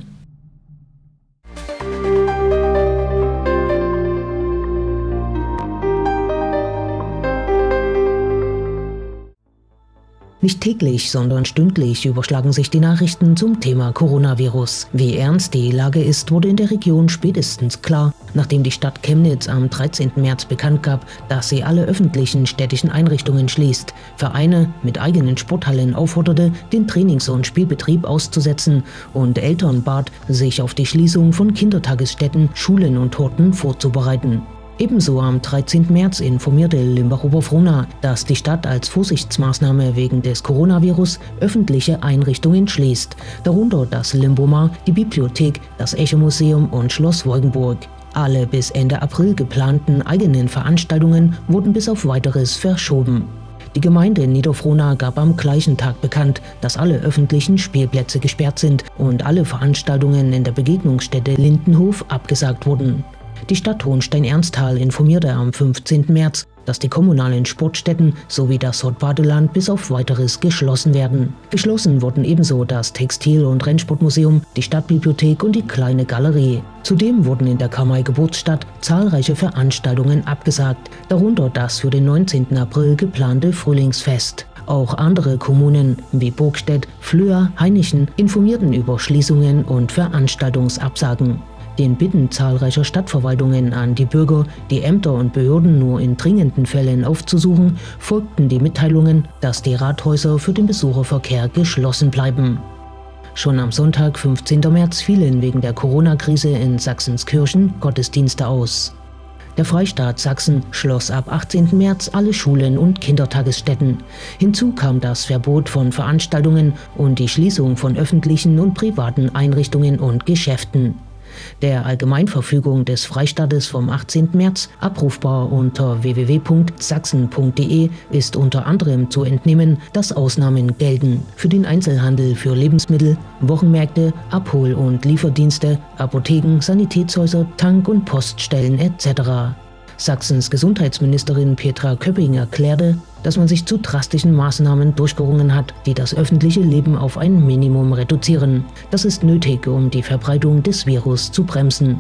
Nicht täglich, sondern stündlich überschlagen sich die Nachrichten zum Thema Coronavirus. Wie ernst die Lage ist, wurde in der Region spätestens klar, nachdem die Stadt Chemnitz am 13. März bekannt gab, dass sie alle öffentlichen städtischen Einrichtungen schließt, Vereine mit eigenen Sporthallen aufforderte, den Trainings- und Spielbetrieb auszusetzen und Eltern bat, sich auf die Schließung von Kindertagesstätten, Schulen und Horten vorzubereiten. Ebenso am 13. März informierte Limbach-Oberfrohna, dass die Stadt als Vorsichtsmaßnahme wegen des Coronavirus öffentliche Einrichtungen schließt, darunter das Limbomar, die Bibliothek, das Echo-Museum und Schloss Wolkenburg. Alle bis Ende April geplanten eigenen Veranstaltungen wurden bis auf Weiteres verschoben. Die Gemeinde Niederfrohna gab am gleichen Tag bekannt, dass alle öffentlichen Spielplätze gesperrt sind und alle Veranstaltungen in der Begegnungsstätte Lindenhof abgesagt wurden. Die Stadt Hohenstein-Ernsthal informierte am 15. März, dass die kommunalen Sportstätten sowie das Hortbadeland bis auf Weiteres geschlossen werden. Geschlossen wurden ebenso das Textil- und Rennsportmuseum, die Stadtbibliothek und die Kleine Galerie. Zudem wurden in der Kamai-Geburtsstadt zahlreiche Veranstaltungen abgesagt, darunter das für den 19. April geplante Frühlingsfest. Auch andere Kommunen wie Burgstedt, Flöa, Hainichen informierten über Schließungen und Veranstaltungsabsagen. Den Bitten zahlreicher Stadtverwaltungen an die Bürger, die Ämter und Behörden nur in dringenden Fällen aufzusuchen, folgten die Mitteilungen, dass die Rathäuser für den Besucherverkehr geschlossen bleiben. Schon am Sonntag, 15. März, fielen wegen der Corona-Krise in Sachsens Kirchen Gottesdienste aus. Der Freistaat Sachsen schloss ab 18. März alle Schulen und Kindertagesstätten. Hinzu kam das Verbot von Veranstaltungen und die Schließung von öffentlichen und privaten Einrichtungen und Geschäften. Der Allgemeinverfügung des Freistaates vom 18. März, abrufbar unter www.sachsen.de, ist unter anderem zu entnehmen, dass Ausnahmen gelten für den Einzelhandel für Lebensmittel, Wochenmärkte, Abhol- und Lieferdienste, Apotheken, Sanitätshäuser, Tank- und Poststellen etc. Sachsens Gesundheitsministerin Petra Köpping erklärte, dass man sich zu drastischen Maßnahmen durchgerungen hat, die das öffentliche Leben auf ein Minimum reduzieren. Das ist nötig, um die Verbreitung des Virus zu bremsen.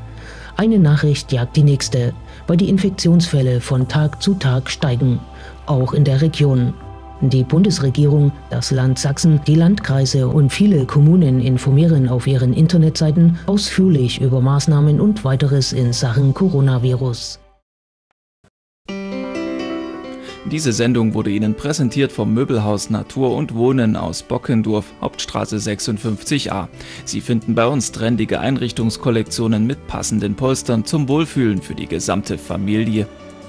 Eine Nachricht jagt die nächste, weil die Infektionsfälle von Tag zu Tag steigen, auch in der Region. Die Bundesregierung, das Land Sachsen, die Landkreise und viele Kommunen informieren auf ihren Internetseiten ausführlich über Maßnahmen und weiteres in Sachen Coronavirus. Diese Sendung wurde Ihnen präsentiert vom Möbelhaus Natur und Wohnen aus Bockendorf, Hauptstraße 56a. Sie finden bei uns trendige Einrichtungskollektionen mit passenden Polstern zum Wohlfühlen für die gesamte Familie.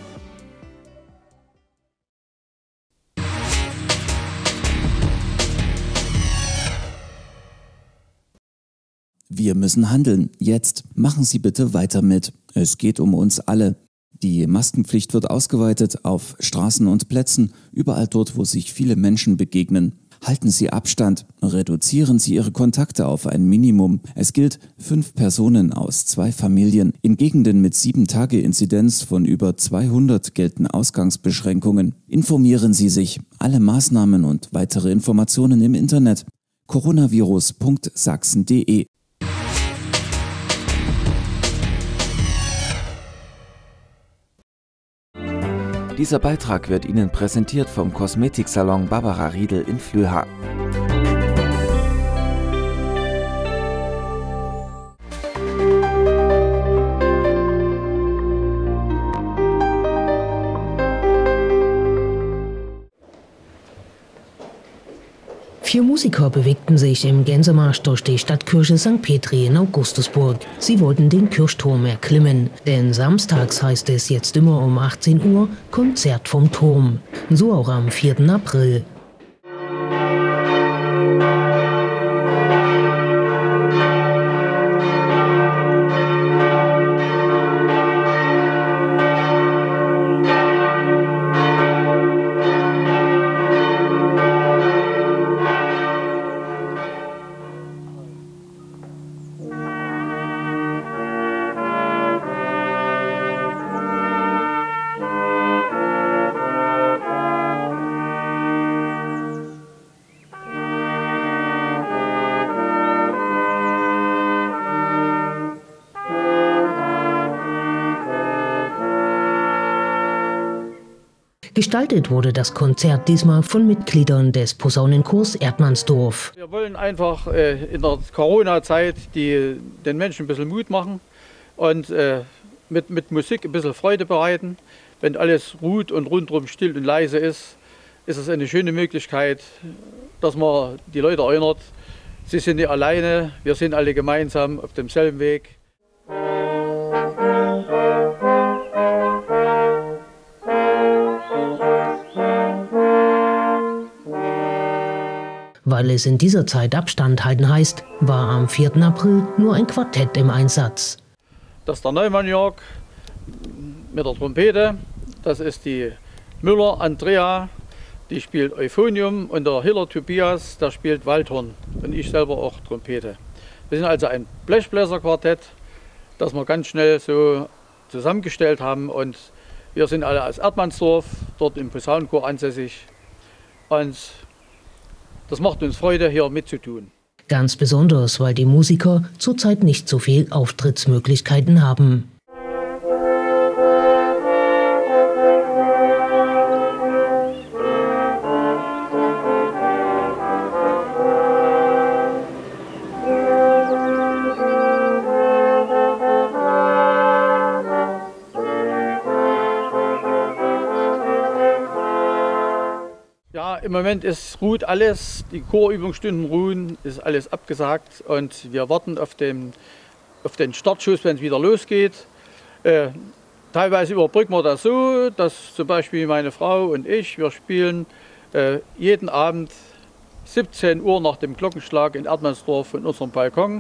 Wir müssen handeln. Jetzt machen Sie bitte weiter mit. Es geht um uns alle. Die Maskenpflicht wird ausgeweitet auf Straßen und Plätzen, überall dort, wo sich viele Menschen begegnen. Halten Sie Abstand, reduzieren Sie Ihre Kontakte auf ein Minimum. Es gilt 5 Personen aus 2 Familien. In Gegenden mit 7-Tage-Inzidenz von über 200 gelten Ausgangsbeschränkungen. Informieren Sie sich. Alle Maßnahmen und weitere Informationen im Internet. coronavirus.sachsen.de. Dieser Beitrag wird Ihnen präsentiert vom Kosmetiksalon Barbara Riedel in Flöha. 4 Musiker bewegten sich im Gänsemarsch durch die Stadtkirche St. Petri in Augustusburg. Sie wollten den Kirchturm erklimmen, denn samstags heißt es jetzt immer um 18 Uhr Konzert vom Turm. So auch am 4. April. Gestaltet wurde das Konzert diesmal von Mitgliedern des Posaunenchors Erdmannsdorf. Wir wollen einfach in der Corona-Zeit den Menschen ein bisschen Mut machen und mit Musik ein bisschen Freude bereiten. Wenn alles ruht und rundherum still und leise ist, ist es eine schöne Möglichkeit, dass man die Leute erinnert, sie sind nicht alleine, wir sind alle gemeinsam auf demselben Weg. Weil es in dieser Zeit Abstand halten heißt, war am 4. April nur ein Quartett im Einsatz. Das ist der Neumann-Jörg mit der Trompete, das ist die Müller Andrea, die spielt Euphonium, und der Hiller Tobias, der spielt Waldhorn und ich selber auch Trompete. Wir sind also ein Blechbläserquartett, das wir ganz schnell so zusammengestellt haben, und wir sind alle aus Erdmannsdorf, dort im Posaunenchor ansässig, und das macht uns Freude, hier mitzutun. Ganz besonders, weil die Musiker zurzeit nicht so viel Auftrittsmöglichkeiten haben. Ja, im Moment ruht alles, die Chorübungsstunden ruhen, ist alles abgesagt, und wir warten auf den Startschuss, wenn es wieder losgeht. Teilweise überbrücken wir das so, dass zum Beispiel meine Frau und ich, wir spielen jeden Abend 17 Uhr nach dem Glockenschlag in Erdmannsdorf von unserem Balkon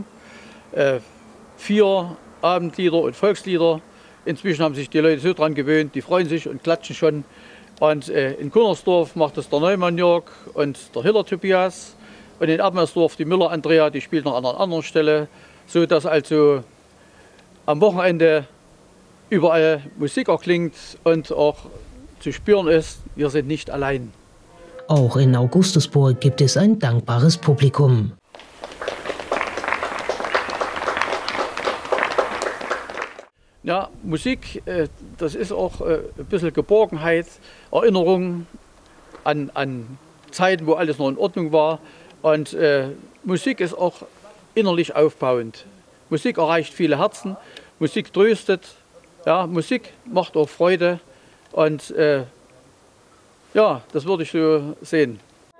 4 Abendlieder und Volkslieder. Inzwischen haben sich die Leute so dran gewöhnt, die freuen sich und klatschen schon. Und in Kunnersdorf macht es der Neumann-Jörg und der Hiller Tobias. Und in Erdmannsdorf die Müller Andrea, die spielt noch an einer anderen Stelle. So dass also am Wochenende überall Musik erklingt und auch zu spüren ist, wir sind nicht allein. Auch in Augustusburg gibt es ein dankbares Publikum. Ja, Musik, das ist auch ein bisschen Geborgenheit, Erinnerung an Zeiten, wo alles noch in Ordnung war. Und Musik ist auch innerlich aufbauend. Musik erreicht viele Herzen, Musik tröstet, ja, Musik macht auch Freude. Und ja, das würde ich so sehen.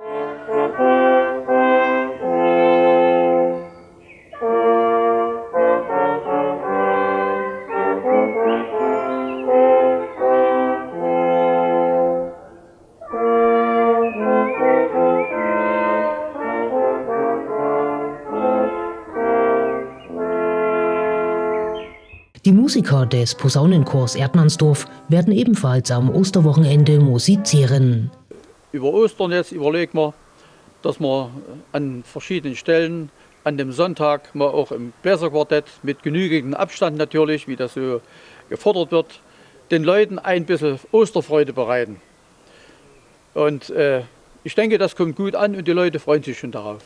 Die Musiker des Posaunenchors Erdmannsdorf werden ebenfalls am Osterwochenende musizieren. Über Ostern jetzt überlegen wir, dass wir an verschiedenen Stellen an dem Sonntag mal auch im Bläserquartett mit genügendem Abstand natürlich, wie das so gefordert wird, den Leuten ein bisschen Osterfreude bereiten. Und ich denke, das kommt gut an und die Leute freuen sich schon darauf.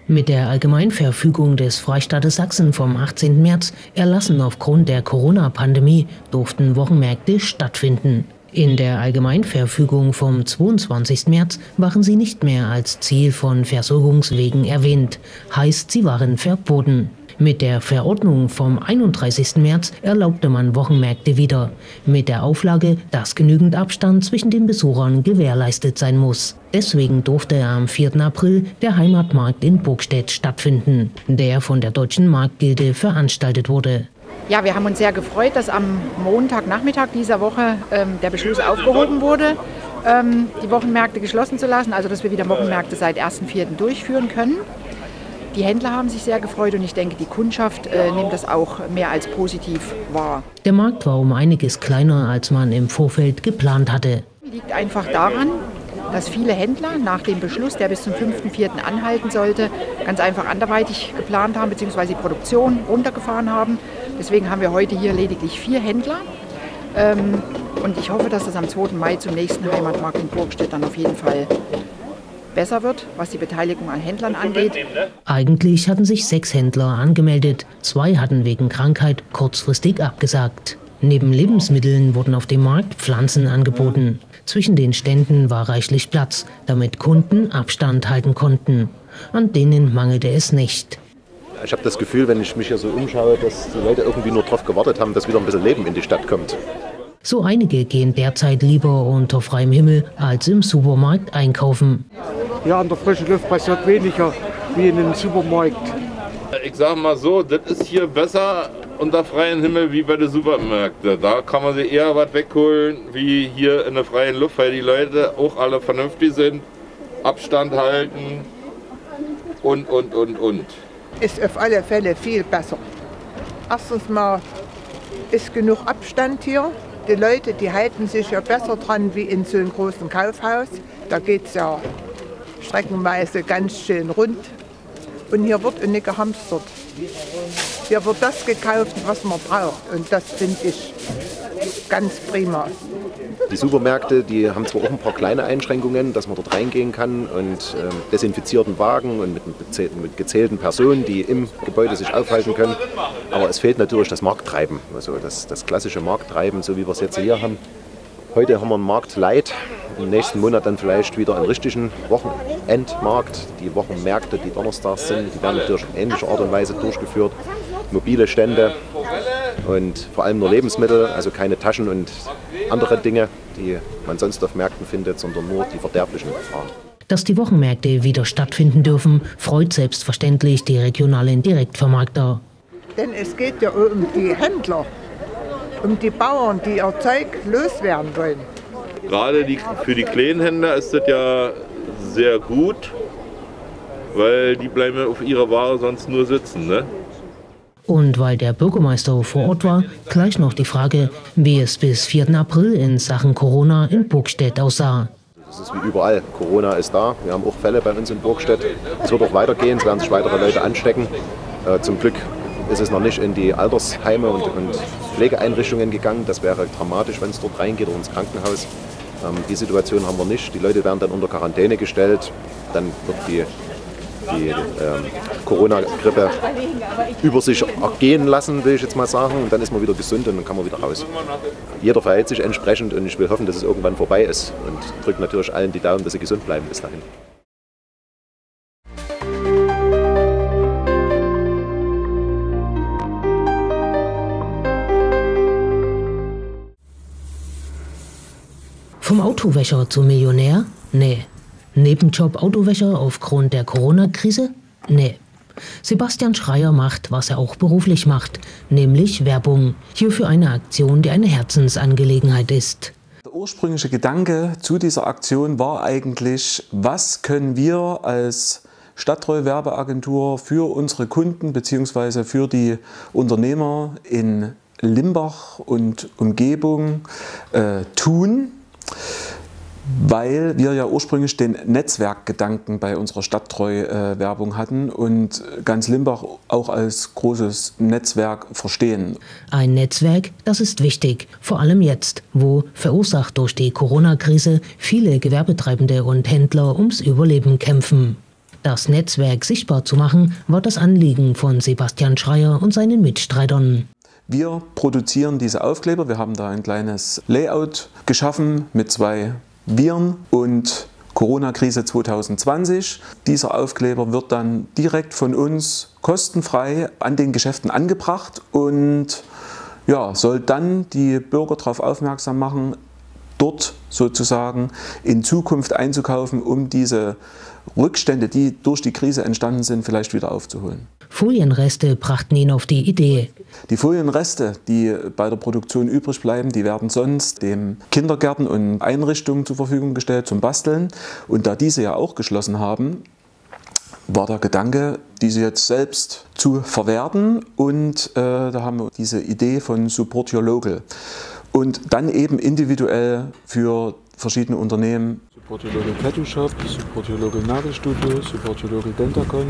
Mit der Allgemeinverfügung des Freistaates Sachsen vom 18. März, erlassen aufgrund der Corona-Pandemie, durften Wochenmärkte stattfinden. In der Allgemeinverfügung vom 22. März waren sie nicht mehr als Ziel von Versorgungswegen erwähnt, heißt, sie waren verboten. Mit der Verordnung vom 31. März erlaubte man Wochenmärkte wieder, mit der Auflage, dass genügend Abstand zwischen den Besuchern gewährleistet sein muss. Deswegen durfte am 4. April der Heimatmarkt in Burgstedt stattfinden, der von der Deutschen Marktgilde veranstaltet wurde. Ja, wir haben uns sehr gefreut, dass am Montagnachmittag dieser Woche der Beschluss aufgehoben wurde, die Wochenmärkte geschlossen zu lassen, also dass wir wieder Wochenmärkte seit 1.4. durchführen können. Die Händler haben sich sehr gefreut und ich denke, die Kundschaft nimmt das auch mehr als positiv wahr. Der Markt war um einiges kleiner, als man im Vorfeld geplant hatte. Liegt einfach daran, dass viele Händler nach dem Beschluss, der bis zum 5.4. anhalten sollte, ganz einfach anderweitig geplant haben bzw. die Produktion runtergefahren haben. Deswegen haben wir heute hier lediglich 4 Händler. Und ich hoffe, dass das am 2. Mai zum nächsten Heimatmarkt in Burgstedt dann auf jeden Fall besser wird, was die Beteiligung an Händlern angeht. Eigentlich hatten sich 6 Händler angemeldet. 2 hatten wegen Krankheit kurzfristig abgesagt. Neben Lebensmitteln wurden auf dem Markt Pflanzen angeboten. Zwischen den Ständen war reichlich Platz, damit Kunden Abstand halten konnten. An denen mangelte es nicht. Ich habe das Gefühl, wenn ich mich hier so umschaue, dass die Leute irgendwie nur darauf gewartet haben, dass wieder ein bisschen Leben in die Stadt kommt. So einige gehen derzeit lieber unter freiem Himmel als im Supermarkt einkaufen. Ja, an der frischen Luft passiert weniger wie in einem Supermarkt. Ich sage mal so, das ist hier besser unter freiem Himmel wie bei den Supermärkten. Da kann man sich eher was wegholen wie hier in der freien Luft, weil die Leute auch alle vernünftig sind, Abstand halten und. Ist auf alle Fälle viel besser. Erstens mal ist genug Abstand hier. Die Leute, die halten sich ja besser dran wie in so einem großen Kaufhaus. Da geht es ja streckenweise ganz schön rund. Und hier wird nicht gehamstert. Hier wird das gekauft, was man braucht. Und das finde ich ganz prima. Die Supermärkte, die haben zwar auch ein paar kleine Einschränkungen, dass man dort reingehen kann und desinfizierten Wagen und mit gezählten Personen, die im Gebäude sich aufhalten können. Aber es fehlt natürlich das Markttreiben, also das klassische Markttreiben, so wie wir es jetzt hier haben. Heute haben wir einen Markt Light, im nächsten Monat dann vielleicht wieder einen richtigen Wochenendmarkt. Die Wochenmärkte, die donnerstags sind, die werden natürlich in ähnlicher Art und Weise durchgeführt. Mobile Stände und vor allem nur Lebensmittel, also keine Taschen und andere Dinge, die man sonst auf Märkten findet, sondern nur die verderblichen Waren. Dass die Wochenmärkte wieder stattfinden dürfen, freut selbstverständlich die regionalen Direktvermarkter. Denn es geht ja um die Händler, um die Bauern, die ihr Zeug loswerden wollen. Gerade für die kleinen Händler ist das ja sehr gut, weil die bleiben auf ihrer Ware sonst nur sitzen, ne? Und weil der Bürgermeister vor Ort war, gleich noch die Frage, wie es bis 4. April in Sachen Corona in Burgstedt aussah. Es ist wie überall, Corona ist da, wir haben auch Fälle bei uns in Burgstedt. Es wird auch weitergehen, es werden sich weitere Leute anstecken. Zum Glück ist es noch nicht in die Altersheime und Pflegeeinrichtungen gegangen. Das wäre dramatisch, wenn es dort reingeht oder ins Krankenhaus. Die Situation haben wir nicht. Die Leute werden dann unter Quarantäne gestellt. Dann wird die Corona-Grippe über sich ergehen lassen, will ich jetzt mal sagen. Und dann ist man wieder gesund und dann kann man wieder raus. Jeder verhält sich entsprechend und ich will hoffen, dass es irgendwann vorbei ist. Und drücke natürlich allen die Daumen, dass sie gesund bleiben bis dahin. Vom Autowäscher zum Millionär? Nee. Nebenjob Autowäscher aufgrund der Corona-Krise? Nee. Sebastian Schreier macht, was er auch beruflich macht, nämlich Werbung. Hierfür eine Aktion, die eine Herzensangelegenheit ist. Der ursprüngliche Gedanke zu dieser Aktion war eigentlich, was können wir als Stadttreu-Werbeagentur für unsere Kunden bzw. für die Unternehmer in Limbach und Umgebung tun, weil wir ja ursprünglich den Netzwerkgedanken bei unserer Stadttreu-Werbung hatten und ganz Limbach auch als großes Netzwerk verstehen. Ein Netzwerk, das ist wichtig, vor allem jetzt, wo, verursacht durch die Corona-Krise, viele Gewerbetreibende und Händler ums Überleben kämpfen. Das Netzwerk sichtbar zu machen, war das Anliegen von Sebastian Schreier und seinen Mitstreitern. Wir produzieren diese Aufkleber. Wir haben da ein kleines Layout geschaffen mit 2 Viren und Corona-Krise 2020. Dieser Aufkleber wird dann direkt von uns kostenfrei an den Geschäften angebracht und ja, soll dann die Bürger darauf aufmerksam machen, dort sozusagen in Zukunft einzukaufen, um diese Rückstände, die durch die Krise entstanden sind, vielleicht wieder aufzuholen. Folienreste brachten ihn auf die Idee. Die Folienreste, die bei der Produktion übrig bleiben, die werden sonst den Kindergärten und Einrichtungen zur Verfügung gestellt zum Basteln. Und da diese ja auch geschlossen haben, war der Gedanke, diese jetzt selbst zu verwerten. Und da haben wir diese Idee von Support Your Local. Und dann eben individuell für verschiedene Unternehmen. Support Your Local Tattoo Shop, Support Your Local Nagelstudio, Support Your Local Dentacon.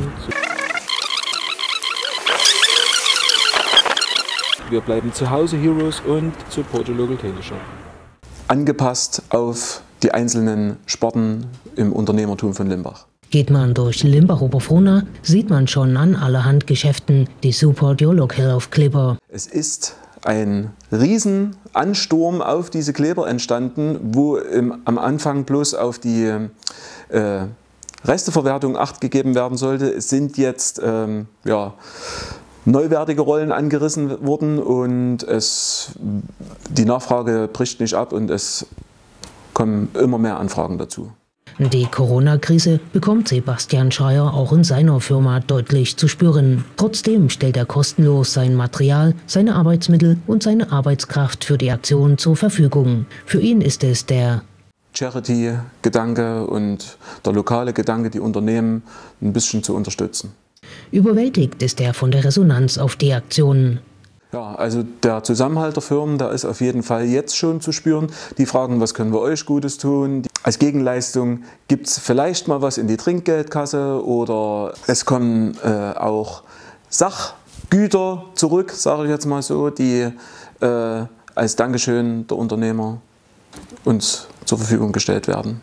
Wir bleiben zu Hause Heroes und Support Your Local Tailor Shop. Angepasst auf die einzelnen Sparten im Unternehmertum von Limbach. Geht man durch Limbach-Oberfrohna, sieht man schon an allerhand Geschäften die Support Your Local Aufkleber. Es ist ein Riesenansturm auf diese Kleber entstanden, wo am Anfang bloß auf die Resteverwertung Acht gegeben werden sollte. Es sind jetzt neuwertige Rollen angerissen worden und die Nachfrage bricht nicht ab und es kommen immer mehr Anfragen dazu. Die Corona-Krise bekommt Sebastian Schreier auch in seiner Firma deutlich zu spüren. Trotzdem stellt er kostenlos sein Material, seine Arbeitsmittel und seine Arbeitskraft für die Aktion zur Verfügung. Für ihn ist es der Charity-Gedanke und der lokale Gedanke, die Unternehmen ein bisschen zu unterstützen. Überwältigt ist er von der Resonanz auf die Aktion. Ja, also der Zusammenhalt der Firmen, da ist auf jeden Fall jetzt schon zu spüren. Die fragen, was können wir euch Gutes tun? Als Gegenleistung gibt es vielleicht mal was in die Trinkgeldkasse oder es kommen auch Sachgüter zurück, sage ich jetzt mal so, die als Dankeschön der Unternehmer uns zur Verfügung gestellt werden.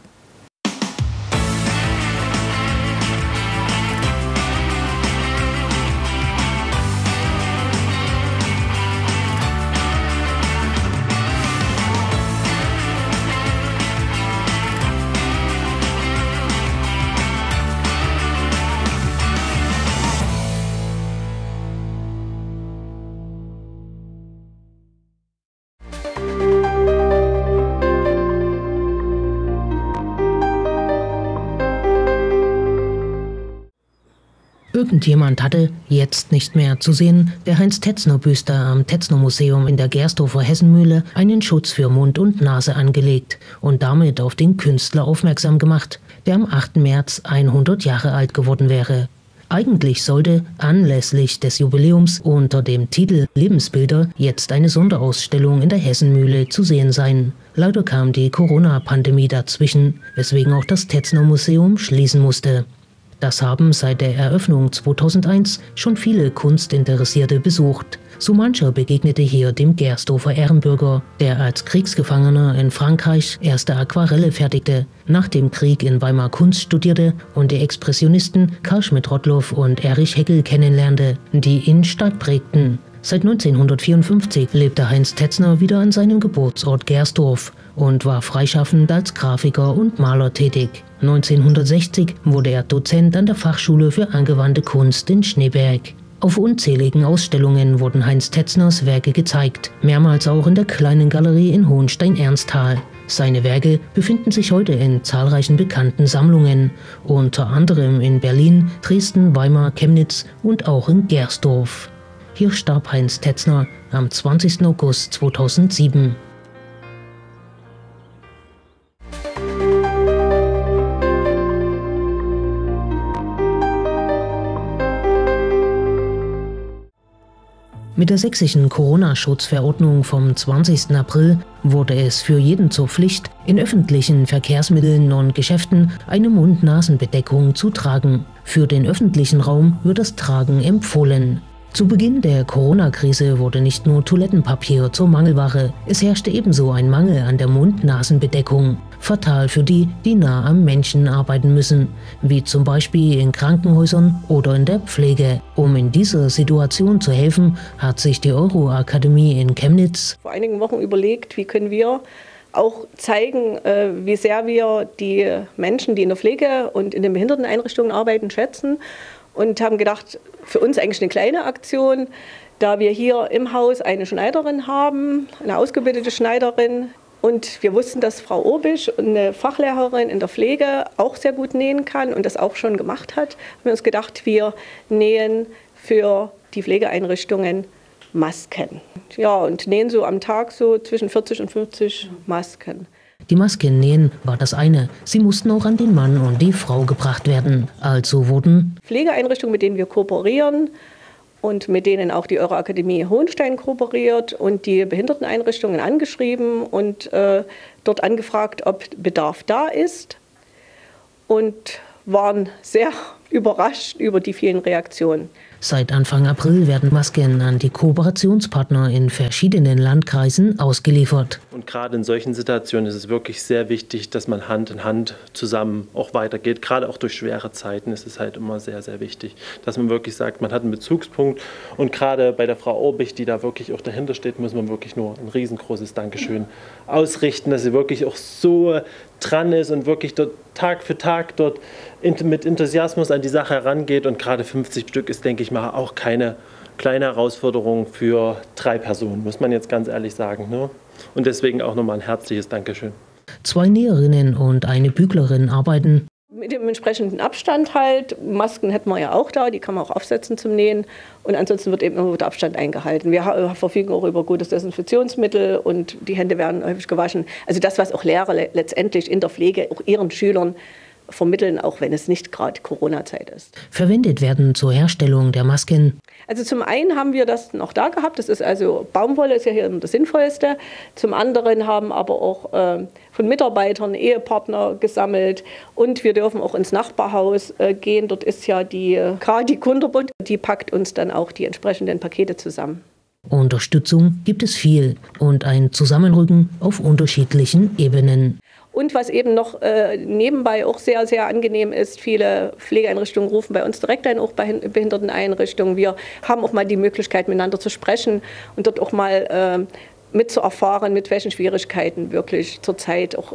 Irgendjemand hatte, jetzt nicht mehr zu sehen, der Heinz-Tetzner-Büste am Tetzner-Museum in der Gersdorfer Hessenmühle einen Schutz für Mund und Nase angelegt und damit auf den Künstler aufmerksam gemacht, der am 8. März 100 Jahre alt geworden wäre. Eigentlich sollte anlässlich des Jubiläums unter dem Titel Lebensbilder jetzt eine Sonderausstellung in der Hessenmühle zu sehen sein. Leider kam die Corona-Pandemie dazwischen, weswegen auch das Tetzner-Museum schließen musste. Das haben seit der Eröffnung 2001 schon viele Kunstinteressierte besucht. So mancher begegnete hier dem Gersdorfer Ehrenbürger, der als Kriegsgefangener in Frankreich erste Aquarelle fertigte, nach dem Krieg in Weimar Kunst studierte und die Expressionisten Karl Schmidt-Rottluff und Erich Heckel kennenlernte, die ihn stark prägten. Seit 1954 lebte Heinz Tetzner wieder an seinem Geburtsort Gersdorf und war freischaffend als Grafiker und Maler tätig. 1960 wurde er Dozent an der Fachschule für angewandte Kunst in Schneeberg. Auf unzähligen Ausstellungen wurden Heinz Tetzners Werke gezeigt, mehrmals auch in der Kleinen Galerie in Hohenstein-Ernsthal. Seine Werke befinden sich heute in zahlreichen bekannten Sammlungen, unter anderem in Berlin, Dresden, Weimar, Chemnitz und auch in Gersdorf. Hier starb Heinz Tetzner am 20. August 2007. Mit der sächsischen Corona-Schutzverordnung vom 20. April wurde es für jeden zur Pflicht, in öffentlichen Verkehrsmitteln und Geschäften eine Mund-Nasen-Bedeckung zu tragen. Für den öffentlichen Raum wird das Tragen empfohlen. Zu Beginn der Corona-Krise wurde nicht nur Toilettenpapier zur Mangelware, es herrschte ebenso ein Mangel an der Mund-Nasen-Bedeckung. fatal für die, die nah am Menschen arbeiten müssen, wie zum Beispiel in Krankenhäusern oder in der Pflege. Um in dieser Situation zu helfen, hat sich die Euro-Akademie in Chemnitz vor einigen Wochen überlegt, wie können wir auch zeigen, wie sehr wir die Menschen, die in der Pflege und in den Behinderteneinrichtungen arbeiten, schätzen. Und haben gedacht, für uns eigentlich eine kleine Aktion, da wir hier im Haus eine Schneiderin haben, eine ausgebildete Schneiderin. Und wir wussten, dass Frau Orbisch, eine Fachlehrerin in der Pflege, auch sehr gut nähen kann und das auch schon gemacht hat. Haben wir uns gedacht, wir nähen für die Pflegeeinrichtungen Masken. Ja, und nähen so am Tag so zwischen 40 und 50 Masken. Die Masken nähen war das eine. Sie mussten auch an den Mann und die Frau gebracht werden. Also wurden Pflegeeinrichtungen, mit denen wir kooperieren und mit denen auch die Euro-Akademie Hohenstein kooperiert und die Behinderteneinrichtungen angeschrieben und dort angefragt, ob Bedarf da ist und waren sehr überrascht über die vielen Reaktionen. Seit Anfang April werden Masken an die Kooperationspartner in verschiedenen Landkreisen ausgeliefert. Und gerade in solchen Situationen ist es wirklich sehr wichtig, dass man Hand in Hand zusammen auch weitergeht. Gerade auch durch schwere Zeiten ist es halt immer sehr, sehr wichtig, dass man wirklich sagt, man hat einen Bezugspunkt. Und gerade bei der Frau Orbich, die da wirklich auch dahinter steht, muss man wirklich nur ein riesengroßes Dankeschön ausrichten, dass sie wirklich auch so dran ist und wirklich dort Tag für Tag dort mit Enthusiasmus an die Sache herangeht. Und gerade 50 Stück ist, denke ich mal, auch keine kleine Herausforderung für 3 Personen, muss man jetzt ganz ehrlich sagen, ne? Und deswegen auch nochmal ein herzliches Dankeschön. 2 Näherinnen und eine Büglerin arbeiten mit dem entsprechenden Abstand halt. Masken hätten wir ja auch da, die kann man auch aufsetzen zum Nähen. Und ansonsten wird eben immer der Abstand eingehalten. Wir verfügen auch über gutes Desinfektionsmittel und die Hände werden häufig gewaschen. Also das, was auch Lehrer letztendlich in der Pflege auch ihren Schülern vermitteln, auch wenn es nicht gerade Corona-Zeit ist. Verwendet werden zur Herstellung der Masken. Also zum einen haben wir das noch da gehabt, das ist also Baumwolle, ist ja hier das Sinnvollste. Zum anderen haben aber auch von Mitarbeitern, Ehepartner gesammelt und wir dürfen auch ins Nachbarhaus gehen. Dort ist ja die Kunterbund, die packt uns dann auch die entsprechenden Pakete zusammen. Unterstützung gibt es viel und ein Zusammenrücken auf unterschiedlichen Ebenen. Und was eben noch nebenbei auch sehr, sehr angenehm ist, viele Pflegeeinrichtungen rufen bei uns direkt ein, auch bei Behinderteneinrichtungen. Wir haben auch mal die Möglichkeit, miteinander zu sprechen und dort auch mal mitzuerfahren, mit welchen Schwierigkeiten wirklich zurzeit auch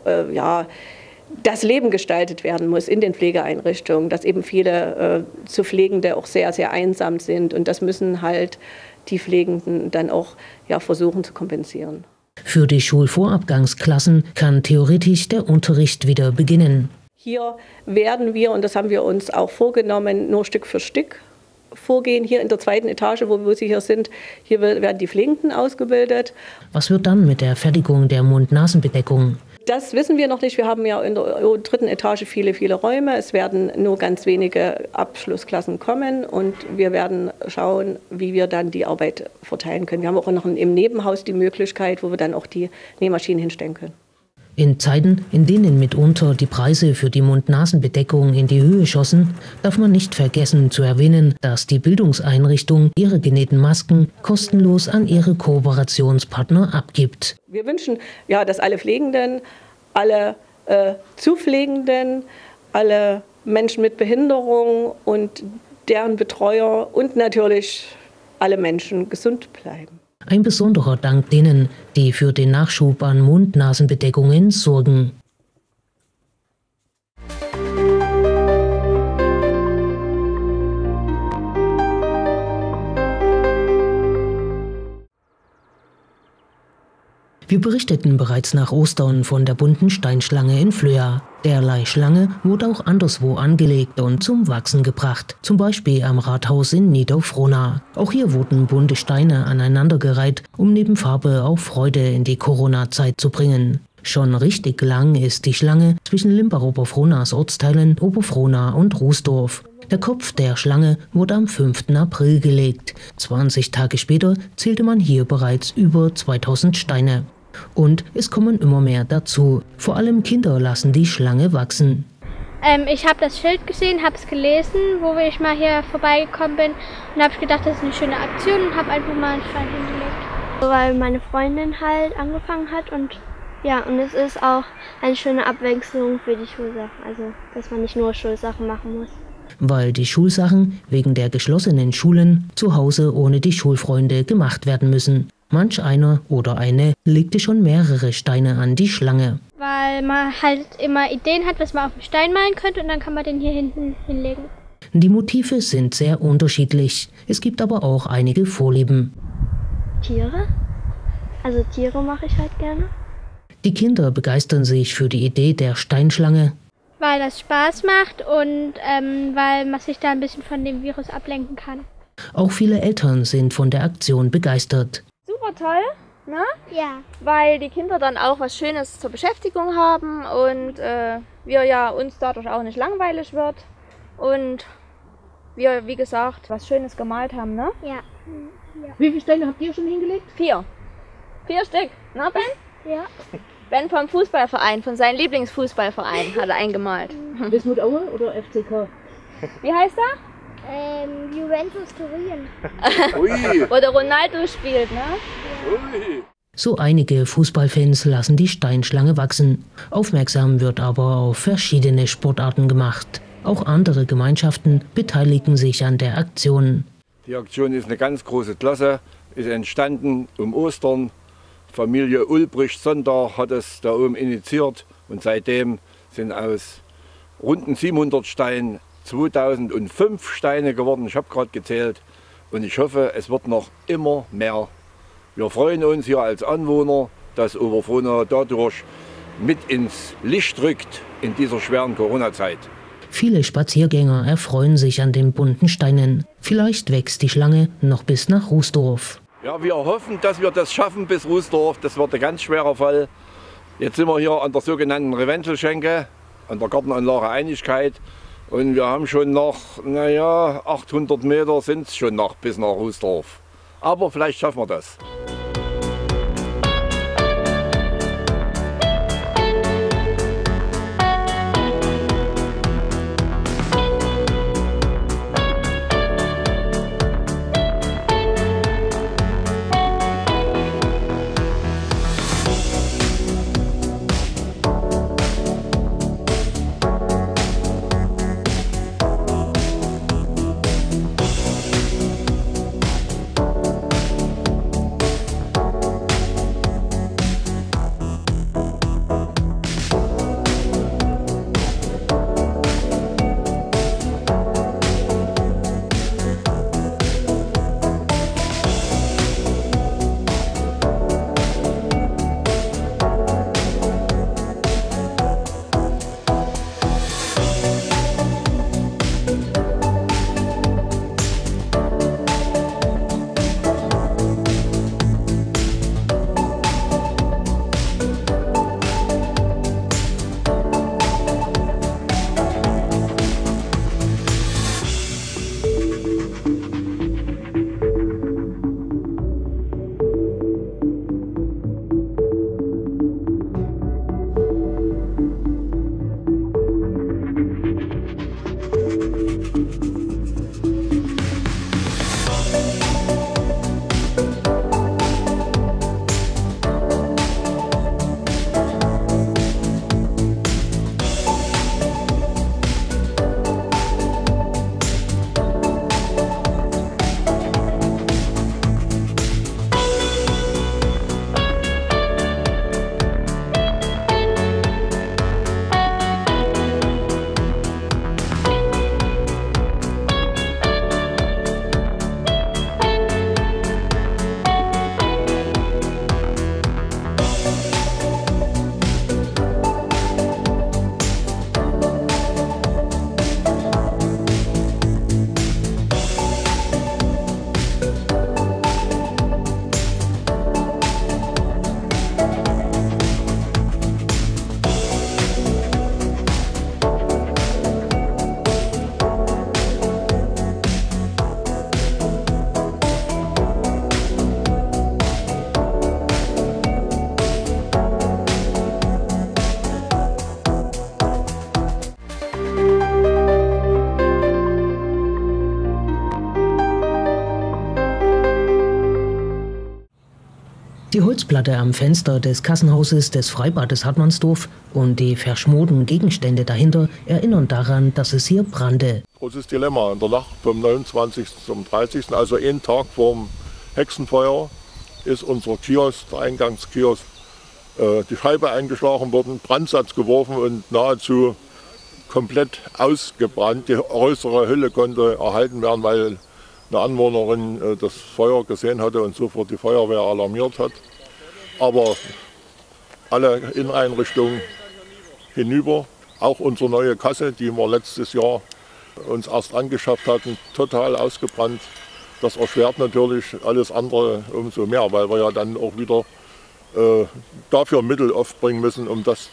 das Leben gestaltet werden muss in den Pflegeeinrichtungen, dass eben viele zu Pflegende auch sehr, sehr einsam sind und das müssen halt die Pflegenden dann auch versuchen zu kompensieren. Für die Schulvorabgangsklassen kann theoretisch der Unterricht wieder beginnen. Hier werden wir, und das haben wir uns auch vorgenommen, nur Stück für Stück vorgehen. Hier in der 2. Etage, wo Sie hier sind, hier werden die Pflegenden ausgebildet. Was wird dann mit der Fertigung der Mund-Nasen-Bedeckung? Das wissen wir noch nicht. Wir haben ja in der 3. Etage viele, viele Räume. Es werden nur ganz wenige Abschlussklassen kommen und wir werden schauen, wie wir dann die Arbeit verteilen können. Wir haben auch noch im Nebenhaus die Möglichkeit, wo wir dann auch die Nähmaschinen hinstellen können. In Zeiten, in denen mitunter die Preise für die Mund-Nasen-Bedeckung in die Höhe schossen, darf man nicht vergessen zu erwähnen, dass die Bildungseinrichtung ihre genähten Masken kostenlos an ihre Kooperationspartner abgibt. Wir wünschen, dass alle Pflegenden, alle Zupflegenden, alle Menschen mit Behinderung und deren Betreuer und natürlich alle Menschen gesund bleiben. Ein besonderer Dank denen, die für den Nachschub an Mund-Nasen-Bedeckungen sorgen. Wir berichteten bereits nach Ostern von der bunten Steinschlange in Flöa. Derlei Schlange wurde auch anderswo angelegt und zum Wachsen gebracht, zum Beispiel am Rathaus in Niederfrohna. Auch hier wurden bunte Steine aneinandergereiht, um neben Farbe auch Freude in die Corona-Zeit zu bringen. Schon richtig lang ist die Schlange zwischen Limbach-Oberfrohnas Ortsteilen Oberfrohna und Rußdorf. Der Kopf der Schlange wurde am 5. April gelegt. 20 Tage später zählte man hier bereits über 2000 Steine. Und es kommen immer mehr dazu. Vor allem Kinder lassen die Schlange wachsen. Ich habe das Schild gesehen, habe es gelesen, wo ich mal hier vorbeigekommen bin. Und habe gedacht, das ist eine schöne Aktion und habe einfach mal einen Stein hingelegt. Weil meine Freundin halt angefangen hat und Ja, und es ist auch eine schöne Abwechslung für die Schulsachen, also dass man nicht nur Schulsachen machen muss. Weil die Schulsachen wegen der geschlossenen Schulen zu Hause ohne die Schulfreunde gemacht werden müssen. Manch einer oder eine legte schon mehrere Steine an die Schlange. Weil man halt immer Ideen hat, was man auf dem Stein malen könnte und dann kann man den hier hinten hinlegen. Die Motive sind sehr unterschiedlich. Es gibt aber auch einige Vorlieben. Tiere? Also Tiere mache ich halt gerne. Die Kinder begeistern sich für die Idee der Steinschlange. Weil das Spaß macht und weil man sich da ein bisschen von dem Virus ablenken kann. Auch viele Eltern sind von der Aktion begeistert. Super toll, ne? Ja. Weil die Kinder dann auch was Schönes zur Beschäftigung haben und wir ja uns dadurch auch nicht langweilig wird. Und wir, wie gesagt, was Schönes gemalt haben, ne? Ja. Wie viele Steine habt ihr schon hingelegt? 4. 4 Stück, ne Ben? Ja. Ben vom Fußballverein, von seinem Lieblingsfußballverein hat er eingemalt. Wismut Aue oder FCK? Wie heißt er? Juventus Turin. Wo der Ronaldo spielt, ne? So einige Fußballfans lassen die Steinschlange wachsen. Aufmerksam wird aber auf verschiedene Sportarten gemacht. Auch andere Gemeinschaften beteiligen sich an der Aktion. Die Aktion ist eine ganz große Klasse, ist entstanden um Ostern. Familie Ulbricht-Sonntag hat es da oben initiiert und seitdem sind aus runden 700 Steinen 2005 Steine geworden. Ich habe gerade gezählt und ich hoffe, es wird noch immer mehr. Wir freuen uns hier als Anwohner, dass Oberfrohnau dadurch mit ins Licht rückt in dieser schweren Corona-Zeit. Viele Spaziergänger erfreuen sich an den bunten Steinen. Vielleicht wächst die Schlange noch bis nach Rußdorf. Ja, wir hoffen, dass wir das schaffen bis Rußdorf. Das wird ein ganz schwerer Fall. Jetzt sind wir hier an der sogenannten Reventelschenke, an der Gartenanlage Einigkeit. Und wir haben schon noch, 800 Meter sind es schon noch bis nach Rußdorf. Aber vielleicht schaffen wir das. Die Holzplatte am Fenster des Kassenhauses des Freibades Hartmannsdorf und die verschmorten Gegenstände dahinter erinnern daran, dass es hier brannte. Großes Dilemma. In der Nacht vom 29. zum 30., also einen Tag vorm Hexenfeuer, ist unser Kiosk, der Eingangskiosk, die Scheibe eingeschlagen worden, Brandsatz geworfen und nahezu komplett ausgebrannt. Die äußere Hülle konnte erhalten werden, weil eine Anwohnerin das Feuer gesehen hatte und sofort die Feuerwehr alarmiert hat. Aber alle Inneneinrichtungen hinüber, auch unsere neue Kasse, die wir letztes Jahr uns erst angeschafft hatten, total ausgebrannt. Das erschwert natürlich alles andere umso mehr, weil wir ja dann auch wieder dafür Mittel aufbringen müssen, um das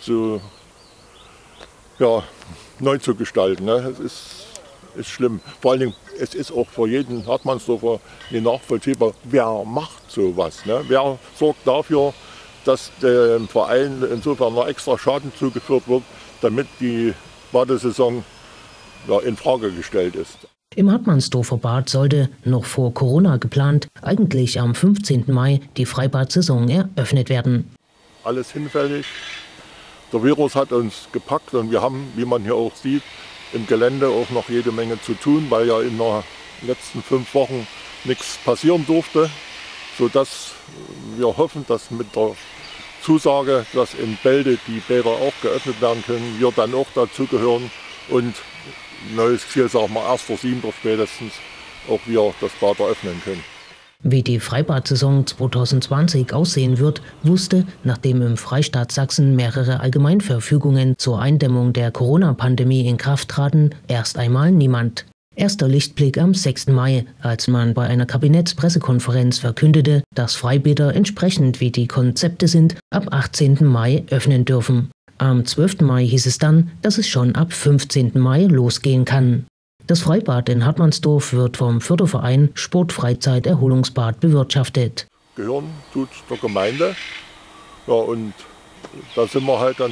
neu zu gestalten. Ne? Es ist schlimm. Vor allen Dingen, es ist auch für jeden Hartmannsdorfer nicht nachvollziehbar, wer macht sowas. Ne? Wer sorgt dafür, dass dem Verein insofern noch extra Schaden zugeführt wird, damit die Badesaison in Frage gestellt ist. Im Hartmannsdorfer Bad sollte, noch vor Corona geplant, eigentlich am 15. Mai die Freibad-Saison eröffnet werden. Alles hinfällig. Der Virus hat uns gepackt und wir haben, wie man hier auch sieht, im Gelände auch noch jede Menge zu tun, weil ja in den letzten 5 Wochen nichts passieren durfte, sodass wir hoffen, dass mit der Zusage, dass in Bälde die Bäder auch geöffnet werden können, wir dann auch dazugehören und neues Ziel, sagen wir 1.7. spätestens, auch wir das Bad eröffnen können. Wie die Freibad-Saison 2020 aussehen wird, wusste, nachdem im Freistaat Sachsen mehrere Allgemeinverfügungen zur Eindämmung der Corona-Pandemie in Kraft traten, erst einmal niemand. Erster Lichtblick am 6. Mai, als man bei einer Kabinettspressekonferenz verkündete, dass Freibäder entsprechend wie die Konzepte sind, ab 18. Mai öffnen dürfen. Am 12. Mai hieß es dann, dass es schon ab 15. Mai losgehen kann. Das Freibad in Hartmannsdorf wird vom Förderverein Sportfreizeit-Erholungsbad bewirtschaftet. Gehören tut der Gemeinde. Ja, und da sind wir halt dann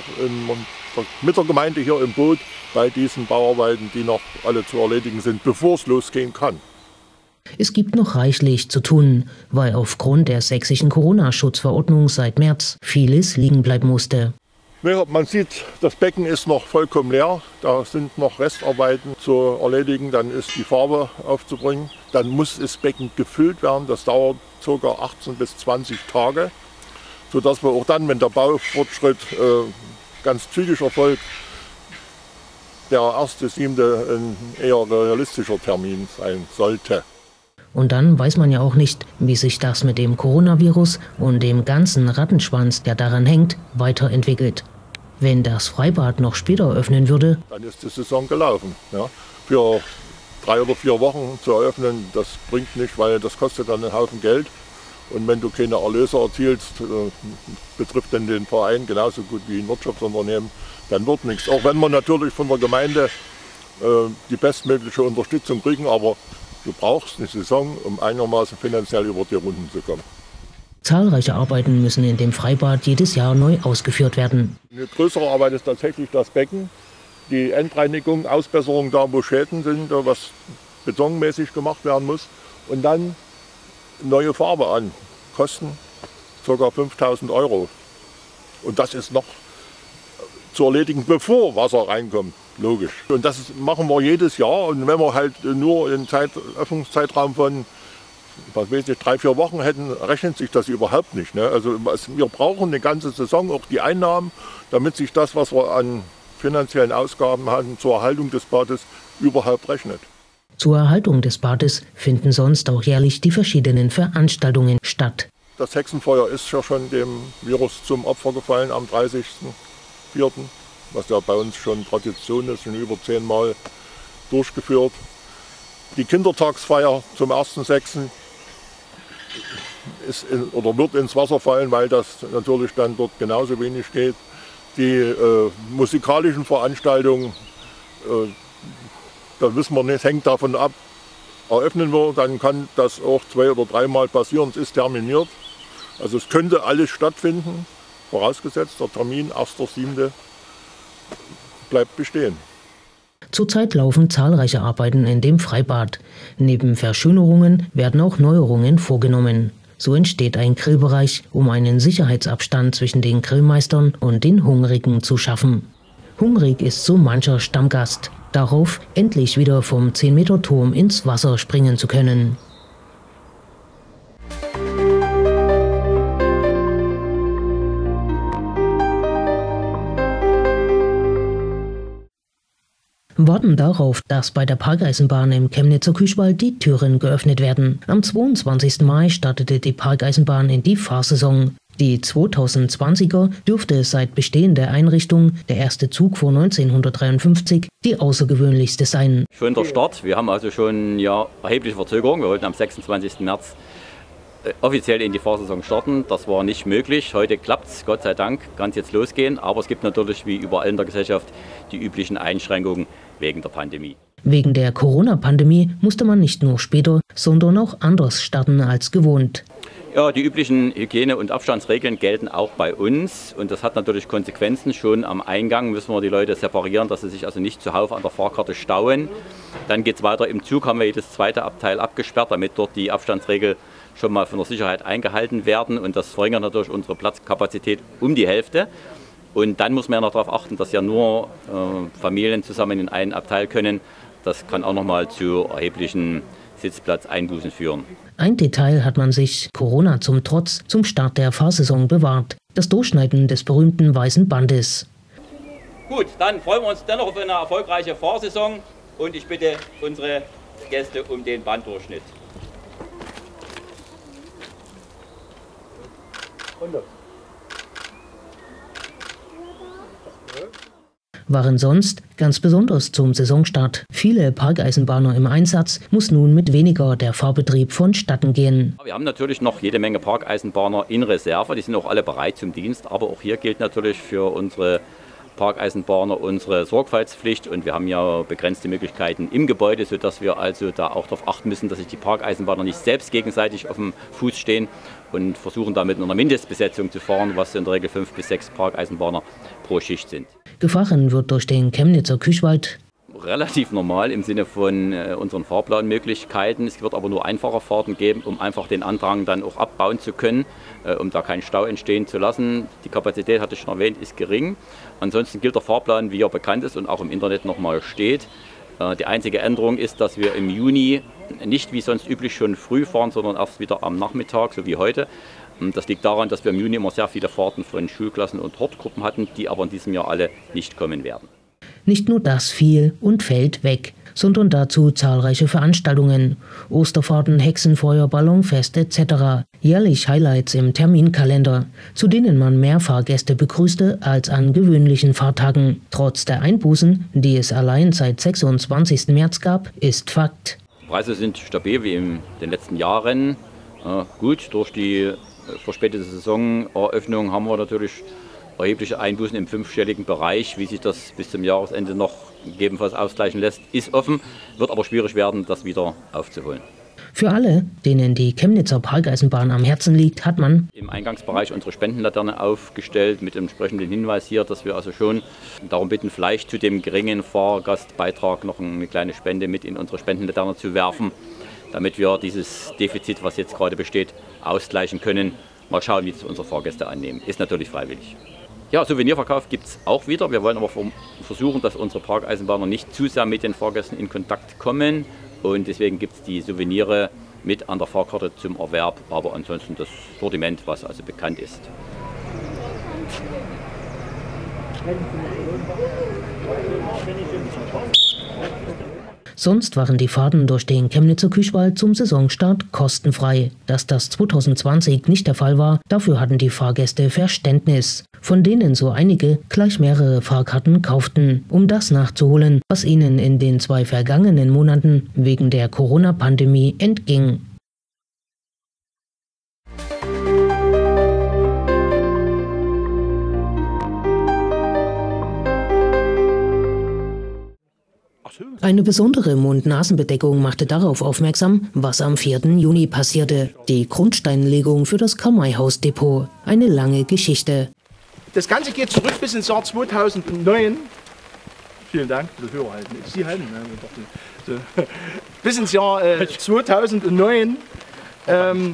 auch mit der Gemeinde hier im Boot bei diesen Bauarbeiten, die noch alle zu erledigen sind, bevor es losgehen kann. Es gibt noch reichlich zu tun, weil aufgrund der sächsischen Corona-Schutzverordnung seit März vieles liegen bleiben musste. Man sieht, das Becken ist noch vollkommen leer. Da sind noch Restarbeiten zu erledigen. Dann ist die Farbe aufzubringen. Dann muss das Becken gefüllt werden. Das dauert ca. 18 bis 20 Tage, sodass wir auch dann, wenn der Baufortschritt ganz zügig erfolgt, der 1.7. ein eher realistischer Termin sein sollte. Und dann weiß man ja auch nicht, wie sich das mit dem Coronavirus und dem ganzen Rattenschwanz, der daran hängt, weiterentwickelt. Wenn das Freibad noch später öffnen würde, dann ist die Saison gelaufen. Ja. Für 3 oder 4 Wochen zu eröffnen, das bringt nicht, weil das kostet dann einen Haufen Geld. Und wenn du keine Erlöse erzielst, betrifft dann den Verein genauso gut wie ein Wirtschaftsunternehmen, dann wird nichts. Auch wenn wir natürlich von der Gemeinde die bestmögliche Unterstützung kriegen, aber du brauchst eine Saison, um einigermaßen finanziell über die Runden zu kommen. Zahlreiche Arbeiten müssen in dem Freibad jedes Jahr neu ausgeführt werden. Eine größere Arbeit ist tatsächlich das Becken, die Endreinigung, Ausbesserung da, wo Schäden sind, was betonmäßig gemacht werden muss. Und dann neue Farbe an, kosten ca. 5.000 €. Und das ist noch zu erledigen, bevor Wasser reinkommt. Logisch. Und das machen wir jedes Jahr. Und wenn wir halt nur einen Öffnungszeitraum von 3-4 Wochen hätten, rechnet sich das überhaupt nicht. Ne? Also wir brauchen eine ganze Saison, auch die Einnahmen, damit sich das, was wir an finanziellen Ausgaben haben zur Erhaltung des Bades, überhaupt rechnet. Zur Erhaltung des Bades finden sonst auch jährlich die verschiedenen Veranstaltungen statt. Das Hexenfeuer ist ja schon dem Virus zum Opfer gefallen am 30.04., was ja bei uns schon Tradition ist, schon über 10 Mal durchgeführt. Die Kindertagsfeier zum 1.6. wird ins Wasser fallen, weil das natürlich dann dort genauso wenig geht. Die musikalischen Veranstaltungen, da wissen wir nicht, hängt davon ab. Eröffnen wir, dann kann das auch 2- oder 3-mal passieren. Es ist terminiert. Also es könnte alles stattfinden, vorausgesetzt der Termin 1.7. bleibt bestehen. Zurzeit laufen zahlreiche Arbeiten in dem Freibad. Neben Verschönerungen werden auch Neuerungen vorgenommen. So entsteht ein Grillbereich, um einen Sicherheitsabstand zwischen den Grillmeistern und den Hungrigen zu schaffen. Hungrig ist so mancher Stammgast, darauf endlich wieder vom 10-Meter-Turm ins Wasser springen zu können. Warten darauf, dass bei der Parkeisenbahn im Chemnitzer Küchwald die Türen geöffnet werden. Am 22. Mai startete die Parkeisenbahn in die Fahrsaison. Die 2020er dürfte seit Bestehen der Einrichtung, der erste Zug vor 1953, die außergewöhnlichste sein. Schon der Start. Wir haben also schon erhebliche Verzögerung. Wir wollten am 26. März offiziell in die Fahrsaison starten. Das war nicht möglich. Heute klappt es, Gott sei Dank, kann es jetzt losgehen. Aber es gibt natürlich wie überall in der Gesellschaft die üblichen Einschränkungen wegen der Pandemie. Wegen der Corona-Pandemie musste man nicht nur später, sondern auch anders starten als gewohnt. Ja, die üblichen Hygiene- und Abstandsregeln gelten auch bei uns. Und das hat natürlich Konsequenzen. Schon am Eingang müssen wir die Leute separieren, dass sie sich also nicht zuhauf an der Fahrkarte stauen. Dann geht es weiter. Im Zug haben wir jedes zweite Abteil abgesperrt, damit dort die Abstandsregeln schon mal von der Sicherheit eingehalten werden. Und das verringert natürlich unsere Platzkapazität um die Hälfte. Und dann muss man ja noch darauf achten, dass ja nur Familien zusammen in einen Abteil können. Das kann auch noch mal zu erheblichen Sitzplatzeinbußen führen. Ein Detail hat man sich, Corona zum Trotz, zum Start der Fahrsaison bewahrt: das Durchschneiden des berühmten weißen Bandes. Gut, dann freuen wir uns dennoch auf eine erfolgreiche Fahrsaison und ich bitte unsere Gäste um den Banddurchschnitt. Waren sonst, ganz besonders zum Saisonstart, viele Parkeisenbahner im Einsatz, muss nun mit weniger der Fahrbetrieb vonstatten gehen. Wir haben natürlich noch jede Menge Parkeisenbahner in Reserve, die sind auch alle bereit zum Dienst, aber auch hier gilt natürlich für unsere Parkeisenbahner unsere Sorgfaltspflicht und wir haben ja begrenzte Möglichkeiten im Gebäude, sodass wir also da auch darauf achten müssen, dass sich die Parkeisenbahner nicht selbst gegenseitig auf dem Fuß stehen und versuchen damit mit einer Mindestbesetzung zu fahren, was in der Regel 5 bis 6 Parkeisenbahner pro Schicht sind. Gefahren wird durch den Chemnitzer Küchwald relativ normal im Sinne von unseren Fahrplanmöglichkeiten. Es wird aber nur einfache Fahrten geben, um einfach den Andrang dann auch abbauen zu können, um da keinen Stau entstehen zu lassen. Die Kapazität, hatte ich schon erwähnt, ist gering. Ansonsten gilt der Fahrplan, wie er bekannt ist und auch im Internet nochmal steht. Die einzige Änderung ist, dass wir im Juni nicht wie sonst üblich schon früh fahren, sondern erst wieder am Nachmittag, so wie heute. Das liegt daran, dass wir im Juni immer sehr viele Fahrten von Schulklassen und Hortgruppen hatten, die aber in diesem Jahr alle nicht kommen werden. Nicht nur das fiel und fällt weg, sondern dazu zahlreiche Veranstaltungen, Osterfahrten, Hexenfeuer, Ballonfest etc. Jährlich Highlights im Terminkalender, zu denen man mehr Fahrgäste begrüßte als an gewöhnlichen Fahrtagen. Trotz der Einbußen, die es allein seit 26. März gab, ist Fakt. Die Preise sind stabil wie in den letzten Jahren. Gut, durch die verspätete Saisoneröffnung haben wir natürlich erhebliche Einbußen im 5-stelligen Bereich. Wie sich das bis zum Jahresende noch gegebenenfalls ausgleichen lässt, ist offen, wird aber schwierig werden, das wieder aufzuholen. Für alle, denen die Chemnitzer Parkeisenbahn am Herzen liegt, hat man im Eingangsbereich unsere Spendenlaterne aufgestellt mit dem entsprechenden Hinweis hier, dass wir also schon darum bitten, vielleicht zu dem geringen Fahrgastbeitrag noch eine kleine Spende mit in unsere Spendenlaterne zu werfen, damit wir dieses Defizit, was jetzt gerade besteht, ausgleichen können. Mal schauen, wie es unsere Fahrgäste annehmen. Ist natürlich freiwillig. Ja, Souvenirverkauf gibt es auch wieder. Wir wollen aber versuchen, dass unsere Parkeisenbahner nicht zu sehr mit den Fahrgästen in Kontakt kommen. Und deswegen gibt es die Souvenire mit an der Fahrkarte zum Erwerb, aber ansonsten das Sortiment, was also bekannt ist. Sonst waren die Fahrten durch den Chemnitzer Küchwald zum Saisonstart kostenfrei. Dass das 2020 nicht der Fall war, dafür hatten die Fahrgäste Verständnis, von denen so einige gleich mehrere Fahrkarten kauften, um das nachzuholen, was ihnen in den 2 vergangenen Monaten wegen der Corona-Pandemie entging. Eine besondere Mund-Nasen-Bedeckung machte darauf aufmerksam, was am 4. Juni passierte. Die Grundsteinlegung für das Kamaihaus-Depot. Eine lange Geschichte. Das Ganze geht zurück bis ins Jahr 2009. Vielen Dank, das Hörer halten. Sie halten. So. Bis ins Jahr 2009.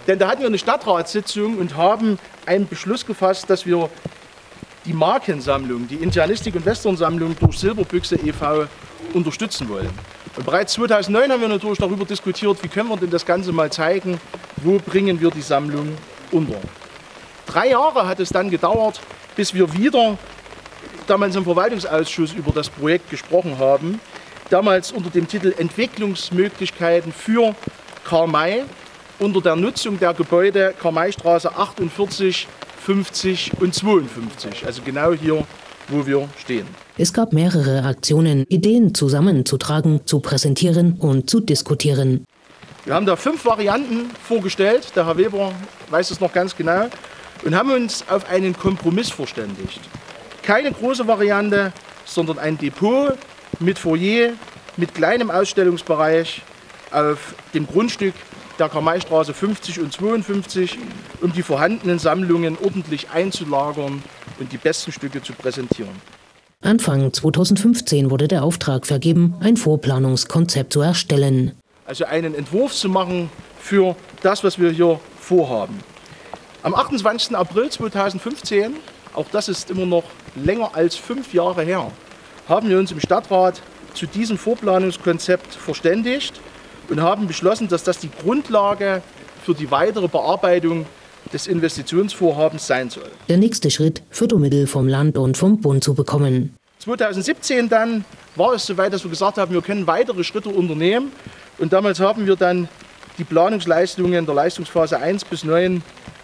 Denn da hatten wir eine Stadtratssitzung und haben einen Beschluss gefasst, dass wir die Markensammlung, die Internistik- und Westernsammlung durch Silberbüchse e.V. unterstützen wollen. Und bereits 2009 haben wir natürlich darüber diskutiert, wie können wir denn das Ganze mal zeigen, wo bringen wir die Sammlung unter. 3 Jahre hat es dann gedauert, bis wir wieder damals im Verwaltungsausschuss über das Projekt gesprochen haben, damals unter dem Titel Entwicklungsmöglichkeiten für Karl May unter der Nutzung der Gebäude Karl-May-Straße 48, 50 und 52, also genau hier, wo wir stehen. Es gab mehrere Aktionen, Ideen zusammenzutragen, zu präsentieren und zu diskutieren. Wir haben da 5 Varianten vorgestellt, der Herr Weber weiß es noch ganz genau, und haben uns auf einen Kompromiss verständigt. Keine große Variante, sondern ein Depot mit Foyer, mit kleinem Ausstellungsbereich auf dem Grundstück der Karl-May-Straße 50 und 52, um die vorhandenen Sammlungen ordentlich einzulagern und die besten Stücke zu präsentieren. Anfang 2015 wurde der Auftrag vergeben, ein Vorplanungskonzept zu erstellen. Also einen Entwurf zu machen für das, was wir hier vorhaben. Am 28. April 2015, auch das ist immer noch länger als 5 Jahre her, haben wir uns im Stadtrat zu diesem Vorplanungskonzept verständigt und haben beschlossen, dass das die Grundlage für die weitere Bearbeitung des Investitionsvorhabens sein soll. Der nächste Schritt, Fördermittel vom Land und vom Bund zu bekommen. 2017 dann war es soweit, dass wir gesagt haben, wir können weitere Schritte unternehmen. Und damals haben wir dann die Planungsleistungen der Leistungsphase 1 bis 9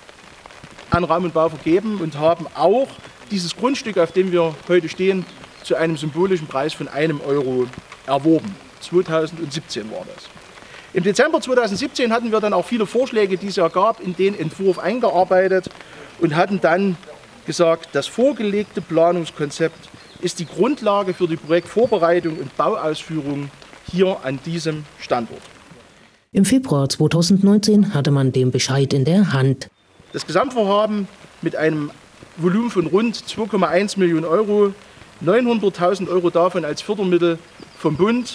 an Raum und Bau vergeben und haben auch dieses Grundstück, auf dem wir heute stehen, zu einem symbolischen Preis von 1 Euro erworben. 2017 war das. Im Dezember 2017 hatten wir dann auch viele Vorschläge, die es ja gab, in den Entwurf eingearbeitet und hatten dann gesagt, das vorgelegte Planungskonzept ist die Grundlage für die Projektvorbereitung und Bauausführung hier an diesem Standort. Im Februar 2019 hatte man den Bescheid in der Hand. Das Gesamtvorhaben mit einem Volumen von rund 2,1 Millionen Euro, 900.000 Euro davon als Fördermittel vom Bund,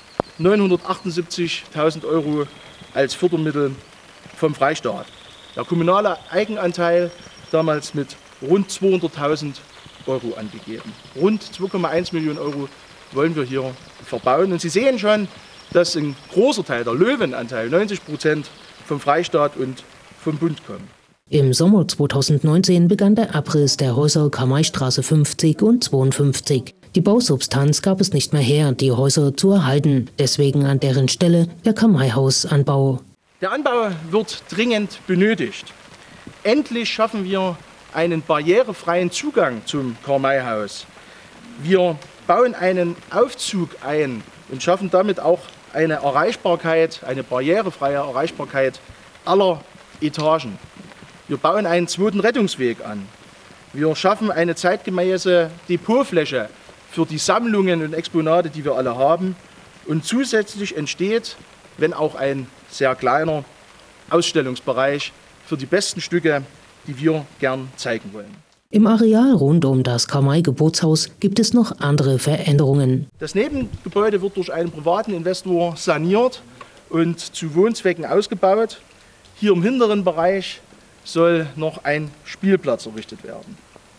978.000 Euro als Fördermittel vom Freistaat. Der kommunale Eigenanteil damals mit rund 200.000 Euro angegeben. Rund 2,1 Millionen Euro wollen wir hier verbauen. Und Sie sehen schon, dass ein großer Teil, der Löwenanteil, 90% vom Freistaat und vom Bund kommen. Im Sommer 2019 begann der Abriss der Häuser Karl-May-Straße 50 und 52. Die Bausubstanz gab es nicht mehr her, die Häuser zu erhalten. Deswegen an deren Stelle der Karl-May-Hausanbau. Der Anbau wird dringend benötigt. Endlich schaffen wir einen barrierefreien Zugang zum Karl-May-Haus. Wir bauen einen Aufzug ein und schaffen damit auch eine Erreichbarkeit, eine barrierefreie Erreichbarkeit aller Etagen. Wir bauen einen 2. Rettungsweg an. Wir schaffen eine zeitgemäße Depotfläche für die Sammlungen und Exponate, die wir alle haben. Und zusätzlich entsteht, wenn auch ein sehr kleiner, Ausstellungsbereich für die besten Stücke, die wir gern zeigen wollen. Im Areal rund um das Karl-May-Geburtshaus gibt es noch andere Veränderungen. Das Nebengebäude wird durch einen privaten Investor saniert und zu Wohnzwecken ausgebaut. Hier im hinteren Bereich soll noch ein Spielplatz errichtet werden.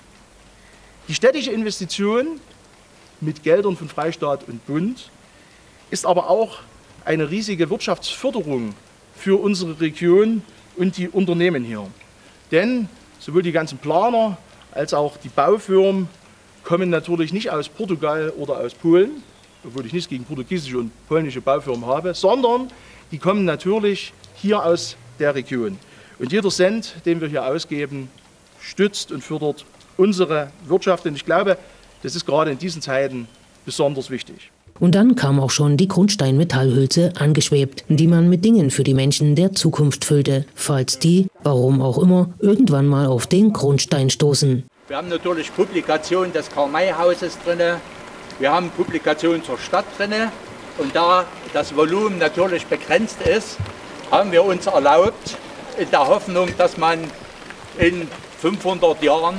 Die städtische Investition mit Geldern von Freistaat und Bund ist aber auch eine riesige Wirtschaftsförderung für unsere Region und die Unternehmen hier. Denn sowohl die ganzen Planer als auch die Baufirmen kommen natürlich nicht aus Portugal oder aus Polen, obwohl ich nichts gegen portugiesische und polnische Baufirmen habe, sondern die kommen natürlich hier aus der Region. Und jeder Cent, den wir hier ausgeben, stützt und fördert unsere Wirtschaft. Und ich glaube, das ist gerade in diesen Zeiten besonders wichtig. Und dann kam auch schon die Grundsteinmetallhülse angeschwebt, die man mit Dingen für die Menschen der Zukunft füllte, falls die, warum auch immer, irgendwann mal auf den Grundstein stoßen. Wir haben natürlich Publikationen des Karl-May-Hauses drin, wir haben Publikationen zur Stadt drin. Und da das Volumen natürlich begrenzt ist, haben wir uns erlaubt, in der Hoffnung, dass man in 500 Jahren,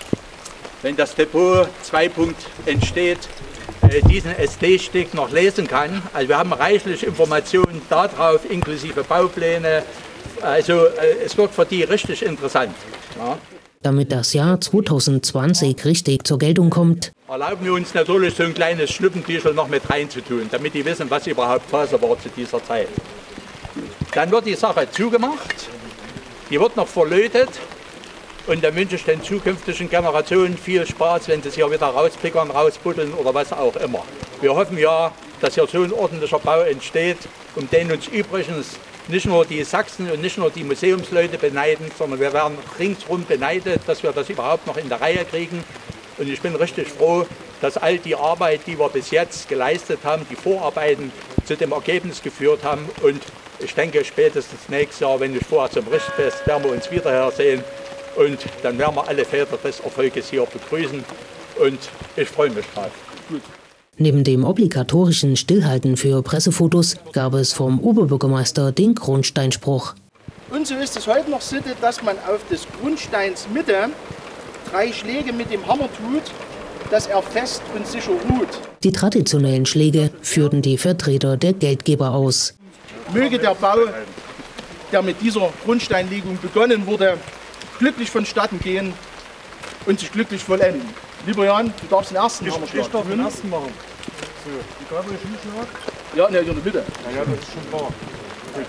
wenn das Depot 2. entsteht, diesen SD-Stick noch lesen kann. Also wir haben reichlich Informationen darauf, inklusive Baupläne, Also es wird für die richtig interessant. Ja. Damit das Jahr 2020 richtig zur Geltung kommt, Erlauben wir uns natürlich so ein kleines Schnuppentüchel noch mit reinzutun, damit die wissen, was überhaupt Phase war zu dieser Zeit. Dann wird die Sache zugemacht, die wird noch verlötet und dann wünsche ich den zukünftigen Generationen viel Spaß, wenn sie es hier wieder rauspickern, rausbuddeln oder was auch immer. Wir hoffen ja, dass hier so ein ordentlicher Bau entsteht, um den uns übrigens nicht nur die Sachsen und nicht nur die Museumsleute beneiden, sondern wir werden ringsherum beneidet, dass wir das überhaupt noch in der Reihe kriegen. Und ich bin richtig froh, dass all die Arbeit, die wir bis jetzt geleistet haben, die Vorarbeiten zu dem Ergebnis geführt haben. Und ich denke, spätestens nächstes Jahr, wenn ich vorher zum Richtfest, werden wir uns wieder her sehen. Und dann werden wir alle Väter des Erfolges hier begrüßen. Und ich freue mich drauf. Gut. Neben dem obligatorischen Stillhalten für Pressefotos gab es vom Oberbürgermeister den Grundsteinspruch. Und so ist es heute noch Sitte, dass man auf des Grundsteins Mitte 3 Schläge mit dem Hammer tut, dass er fest und sicher ruht. Die traditionellen Schläge führten die Vertreter der Geldgeber aus. Möge der Bau, der mit dieser Grundsteinlegung begonnen wurde, glücklich vonstatten gehen und sich glücklich vollenden. Lieber Jan, du darfst den ersten Hammerschlag. Ich darf den ersten machen. So, die Gabel ist hinschlag? Ja, ne, hier in der Mitte. Ja, das ist schon klar. Gut.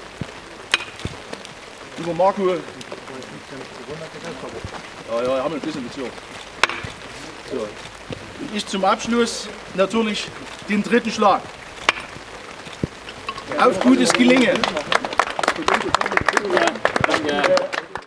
Lieber Marco. Ja, haben wir ein bisschen bezirkt. So. Und ich zum Abschluss natürlich den 3. Schlag. Auf gutes Gelingen. Danke.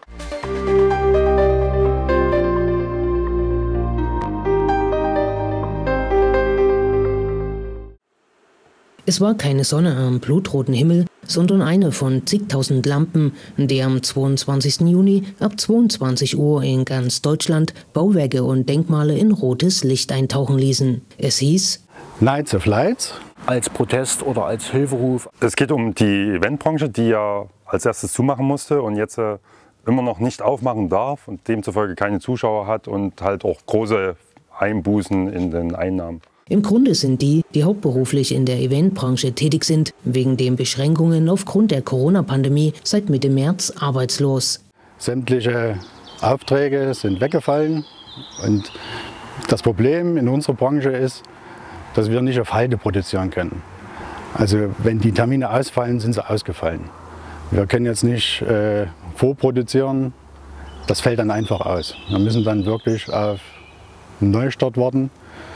Es war keine Sonne am blutroten Himmel, sondern eine von zigtausend Lampen, die am 22. Juni ab 22 Uhr in ganz Deutschland Bauwerke und Denkmale in rotes Licht eintauchen ließen. Es hieß Nights of Lights. Als Protest oder als Hilferuf. Es geht um die Eventbranche, die ja als erstes zumachen musste und jetzt immer noch nicht aufmachen darf und demzufolge keine Zuschauer hat und halt auch große Einbußen in den Einnahmen. Im Grunde sind die hauptberuflich in der Eventbranche tätig sind, wegen den Beschränkungen aufgrund der Corona-Pandemie seit Mitte März arbeitslos. Sämtliche Aufträge sind weggefallen und das Problem in unserer Branche ist, dass wir nicht auf Halde produzieren können. Also wenn die Termine ausfallen, sind sie ausgefallen. Wir können jetzt nicht vorproduzieren, das fällt dann einfach aus. Wir müssen dann wirklich auf einen Neustart warten.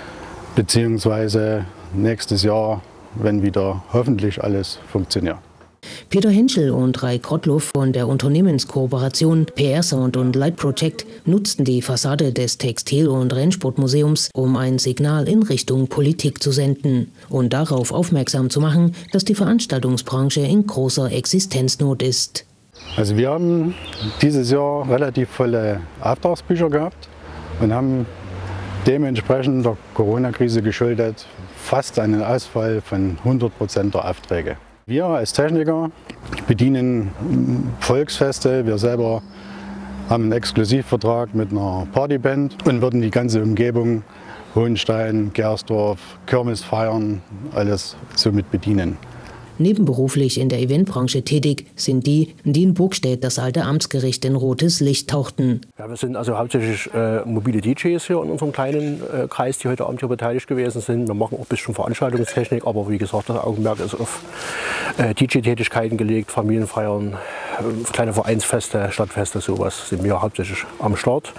Beziehungsweise nächstes Jahr, wenn wieder hoffentlich alles funktioniert. Peter Henschel und Ray Krottloff von der Unternehmenskooperation PR Sound und Light Project nutzten die Fassade des Textil- und Rennsportmuseums, um ein Signal in Richtung Politik zu senden und darauf aufmerksam zu machen, dass die Veranstaltungsbranche in großer Existenznot ist. Also wir haben dieses Jahr relativ volle Auftragsbücher gehabt und haben dementsprechend der Corona-Krise geschuldet fast einen Ausfall von 100% der Aufträge. Wir als Techniker bedienen Volksfeste. Wir selber haben einen Exklusivvertrag mit einer Partyband und würden die ganze Umgebung, Hohenstein, Gersdorf, Kirmes feiern, alles somit bedienen. Nebenberuflich in der Eventbranche tätig sind die in Burgstedt das alte Amtsgericht in rotes Licht tauchten. Ja, wir sind also hauptsächlich mobile DJs hier in unserem kleinen Kreis, die heute Abend hier beteiligt gewesen sind. Wir machen auch ein bisschen Veranstaltungstechnik, aber wie gesagt, das Augenmerk ist auf DJ-Tätigkeiten gelegt, Familienfeiern, kleine Vereinsfeste, Stadtfeste, sowas sind wir hauptsächlich am Start.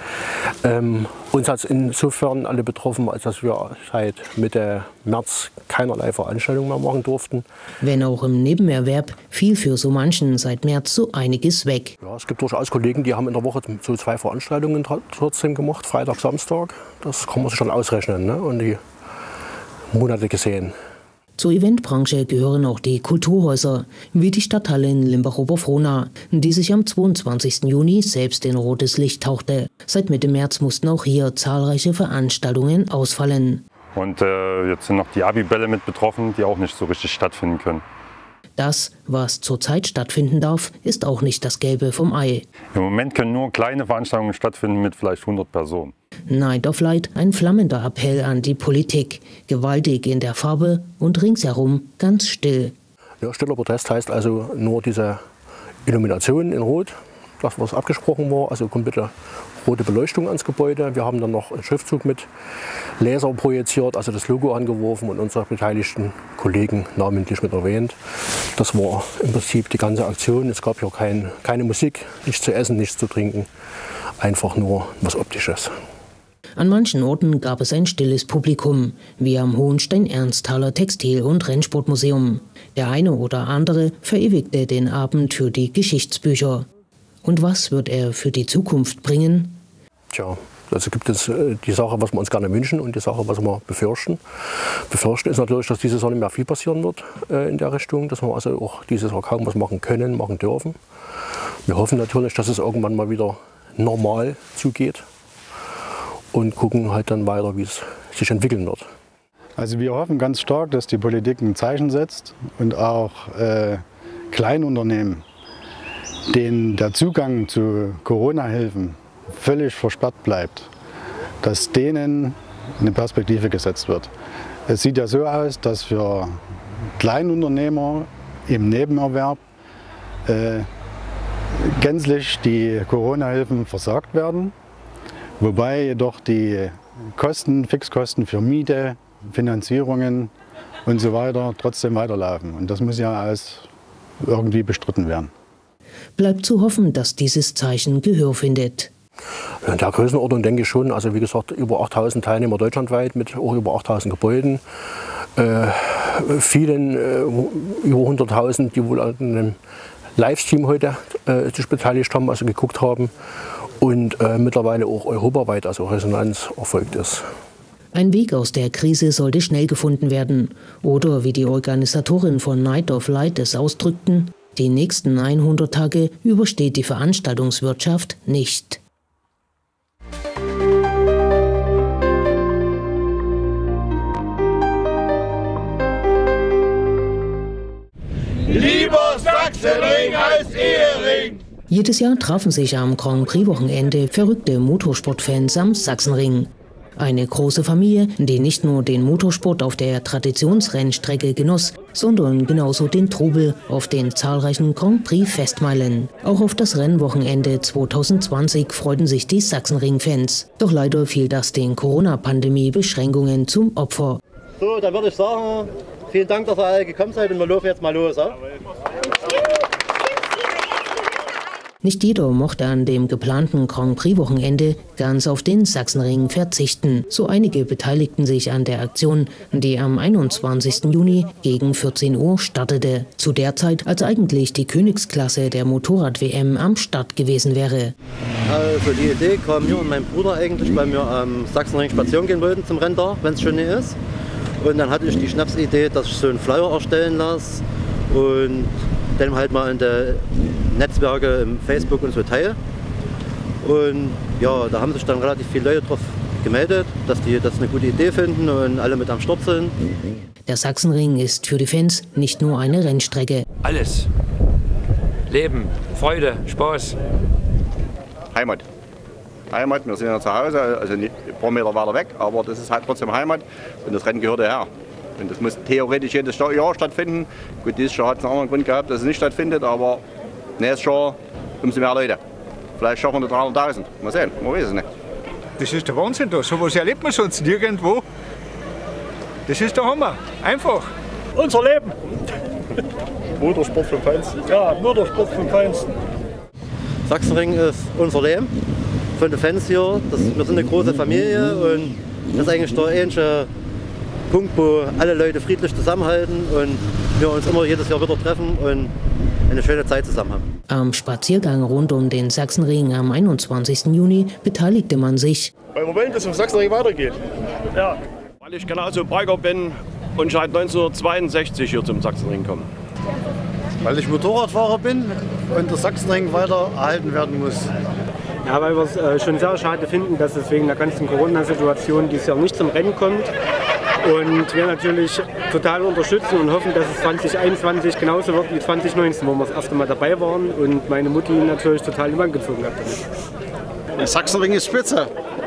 Uns hat es insofern alle betroffen, als dass wir seit Mitte März keinerlei Veranstaltungen mehr machen durften. Wenn auch im Nebenerwerb fiel für so manchen seit März so einiges weg. Ja, es gibt durchaus Kollegen, die haben in der Woche so 2 Veranstaltungen trotzdem gemacht, Freitag, Samstag. Das kann man sich schon ausrechnen, ne? Und die Monate gesehen. Zur Eventbranche gehören auch die Kulturhäuser, wie die Stadthalle in Limbach-Oberfrohna, die sich am 22. Juni selbst in rotes Licht tauchte. Seit Mitte März mussten auch hier zahlreiche Veranstaltungen ausfallen. Und jetzt sind noch die Abibälle mit betroffen, die auch nicht so richtig stattfinden können. Das, was zurzeit stattfinden darf, ist auch nicht das Gelbe vom Ei. Im Moment können nur kleine Veranstaltungen stattfinden mit vielleicht 100 Personen. Night of Light, ein flammender Appell an die Politik. Gewaltig in der Farbe und ringsherum ganz still. Ja, stiller Protest heißt also nur diese Illumination in Rot, das was abgesprochen war, also komplette rote Beleuchtung ans Gebäude. Wir haben dann noch einen Schriftzug mit Laser projiziert, also das Logo angeworfen und unsere beteiligten Kollegen namentlich mit erwähnt. Das war im Prinzip die ganze Aktion. Es gab hier keine Musik, nichts zu essen, nichts zu trinken, einfach nur was Optisches. An manchen Orten gab es ein stilles Publikum, wie am Hohenstein-Ernsthaler Textil- und Rennsportmuseum. Der eine oder andere verewigte den Abend für die Geschichtsbücher. Und was wird er für die Zukunft bringen? Tja, also gibt es die Sache, was wir uns gerne wünschen und die Sache, was wir befürchten. Befürchten ist natürlich, dass dieses Jahr nicht mehr viel passieren wird in der Richtung, dass wir also auch dieses Jahr kaum was machen können, machen dürfen. Wir hoffen natürlich, dass es irgendwann mal wieder normal zugeht und gucken halt dann weiter, wie es sich entwickeln wird. Also wir hoffen ganz stark, dass die Politik ein Zeichen setzt und auch Kleinunternehmen, denen der Zugang zu Corona-Hilfen völlig versperrt bleibt, dass denen eine Perspektive gesetzt wird. Es sieht ja so aus, dass für Kleinunternehmer im Nebenerwerb gänzlich die Corona-Hilfen versagt werden, wobei jedoch die Fixkosten für Miete, Finanzierungen und so weiter trotzdem weiterlaufen. Und das muss ja irgendwie bestritten werden. Bleibt zu hoffen, dass dieses Zeichen Gehör findet. In der Größenordnung denke ich schon, also wie gesagt, über 8000 Teilnehmer deutschlandweit mit auch über 8000 Gebäuden. Vielen, über 100.000, die wohl an einem Livestream heute sich beteiligt haben, also geguckt haben. Und mittlerweile auch europaweit, also Resonanz erfolgt ist. Ein Weg aus der Krise sollte schnell gefunden werden. Oder wie die Organisatoren von Night of Light es ausdrückten, die nächsten 100 Tage übersteht die Veranstaltungswirtschaft nicht. Lieber Sachsenring als Ehering! Jedes Jahr trafen sich am Grand Prix-Wochenende verrückte Motorsportfans am Sachsenring. Eine große Familie, die nicht nur den Motorsport auf der Traditionsrennstrecke genoss, sondern genauso den Trubel auf den zahlreichen Grand Prix-Festmeilen. Auch auf das Rennwochenende 2020 freuten sich die Sachsenring-Fans. Doch leider fiel das den Corona-Pandemie-Beschränkungen zum Opfer. So, dann würde ich sagen, vielen Dank, dass ihr alle gekommen seid und wir laufen jetzt mal los. Ja? Nicht jeder mochte an dem geplanten Grand Prix-Wochenende ganz auf den Sachsenring verzichten. So einige beteiligten sich an der Aktion, die am 21. Juni gegen 14 Uhr startete. Zu der Zeit, als eigentlich die Königsklasse der Motorrad-WM am Start gewesen wäre. Also die Idee kam mir und meinem Bruder eigentlich, weil wir am Sachsenring spazieren gehen wollten zum Renntag, wenn es schon nicht ist. Und dann hatte ich die Schnapsidee, dass ich so einen Flyer erstellen lasse und dann halt mal in der Netzwerke im Facebook und so teile. Und ja, da haben sich dann relativ viele Leute drauf gemeldet, dass die das eine gute Idee finden und alle mit am Start sind. Der Sachsenring ist für die Fans nicht nur eine Rennstrecke. Alles. Leben, Freude, Spaß. Heimat. Heimat, wir sind ja zu Hause, also nicht ein paar Meter weiter weg, aber das ist halt trotzdem Heimat und das Rennen gehört daher. Und das muss theoretisch jedes Jahr stattfinden. Gut, dieses Jahr hat es einen anderen Grund gehabt, dass es nicht stattfindet, aber nächstes Jahr umso mehr Leute. Vielleicht schaffen wir 300.000. Mal sehen, man weiß es nicht. Das ist der Wahnsinn da. So etwas erlebt man sonst nirgendwo. Das ist der Hammer. Einfach. Unser Leben. Motorsport vom Feinsten. Ja, Motorsport vom Feinsten. Sachsenring ist unser Leben. Von den Fans hier. Wir sind eine große Familie und das ist eigentlich der einzige Punkt, wo alle Leute friedlich zusammenhalten und wir uns immer jedes Jahr wieder treffen und eine schöne Zeit zusammen haben. Am Spaziergang rund um den Sachsenring am 21. Juni beteiligte man sich. Weil wir wollen, dass es im Sachsenring weitergeht. Ja. Weil ich genauso Biker bin und seit 1962 hier zum Sachsenring komme. Weil ich Motorradfahrer bin und der Sachsenring weiter erhalten werden muss. Ja, weil wir es schon sehr schade finden, dass es wegen der ganzen Corona-Situation dieses Jahr nicht zum Rennen kommt. Und wir natürlich total unterstützen und hoffen, dass es 2021 genauso wird wie 2019, wo wir das erste Mal dabei waren und meine Mutti natürlich total übergezogen hat damit. Der Sachsenring ist spitze.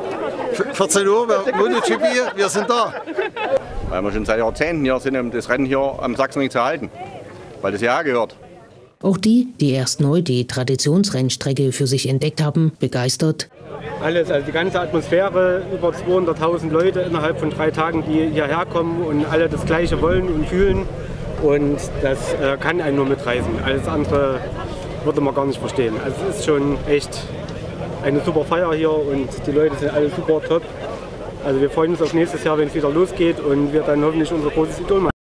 14 Uhr, MotoGP, wir sind da. Weil wir schon seit Jahrzehnten hier sind, um das Rennen hier am Sachsenring zu halten, weil das ja gehört. Auch die, die erst neu die Traditionsrennstrecke für sich entdeckt haben, begeistert. Alles, also die ganze Atmosphäre, über 200.000 Leute innerhalb von 3 Tagen, die hierher kommen und alle das Gleiche wollen und fühlen. Und das kann einen nur mitreißen. Alles andere würde man gar nicht verstehen. Also es ist schon echt eine super Feier hier und die Leute sind alle super top. Also wir freuen uns auf nächstes Jahr, wenn es wieder losgeht und wir dann hoffentlich unser großes Idol machen.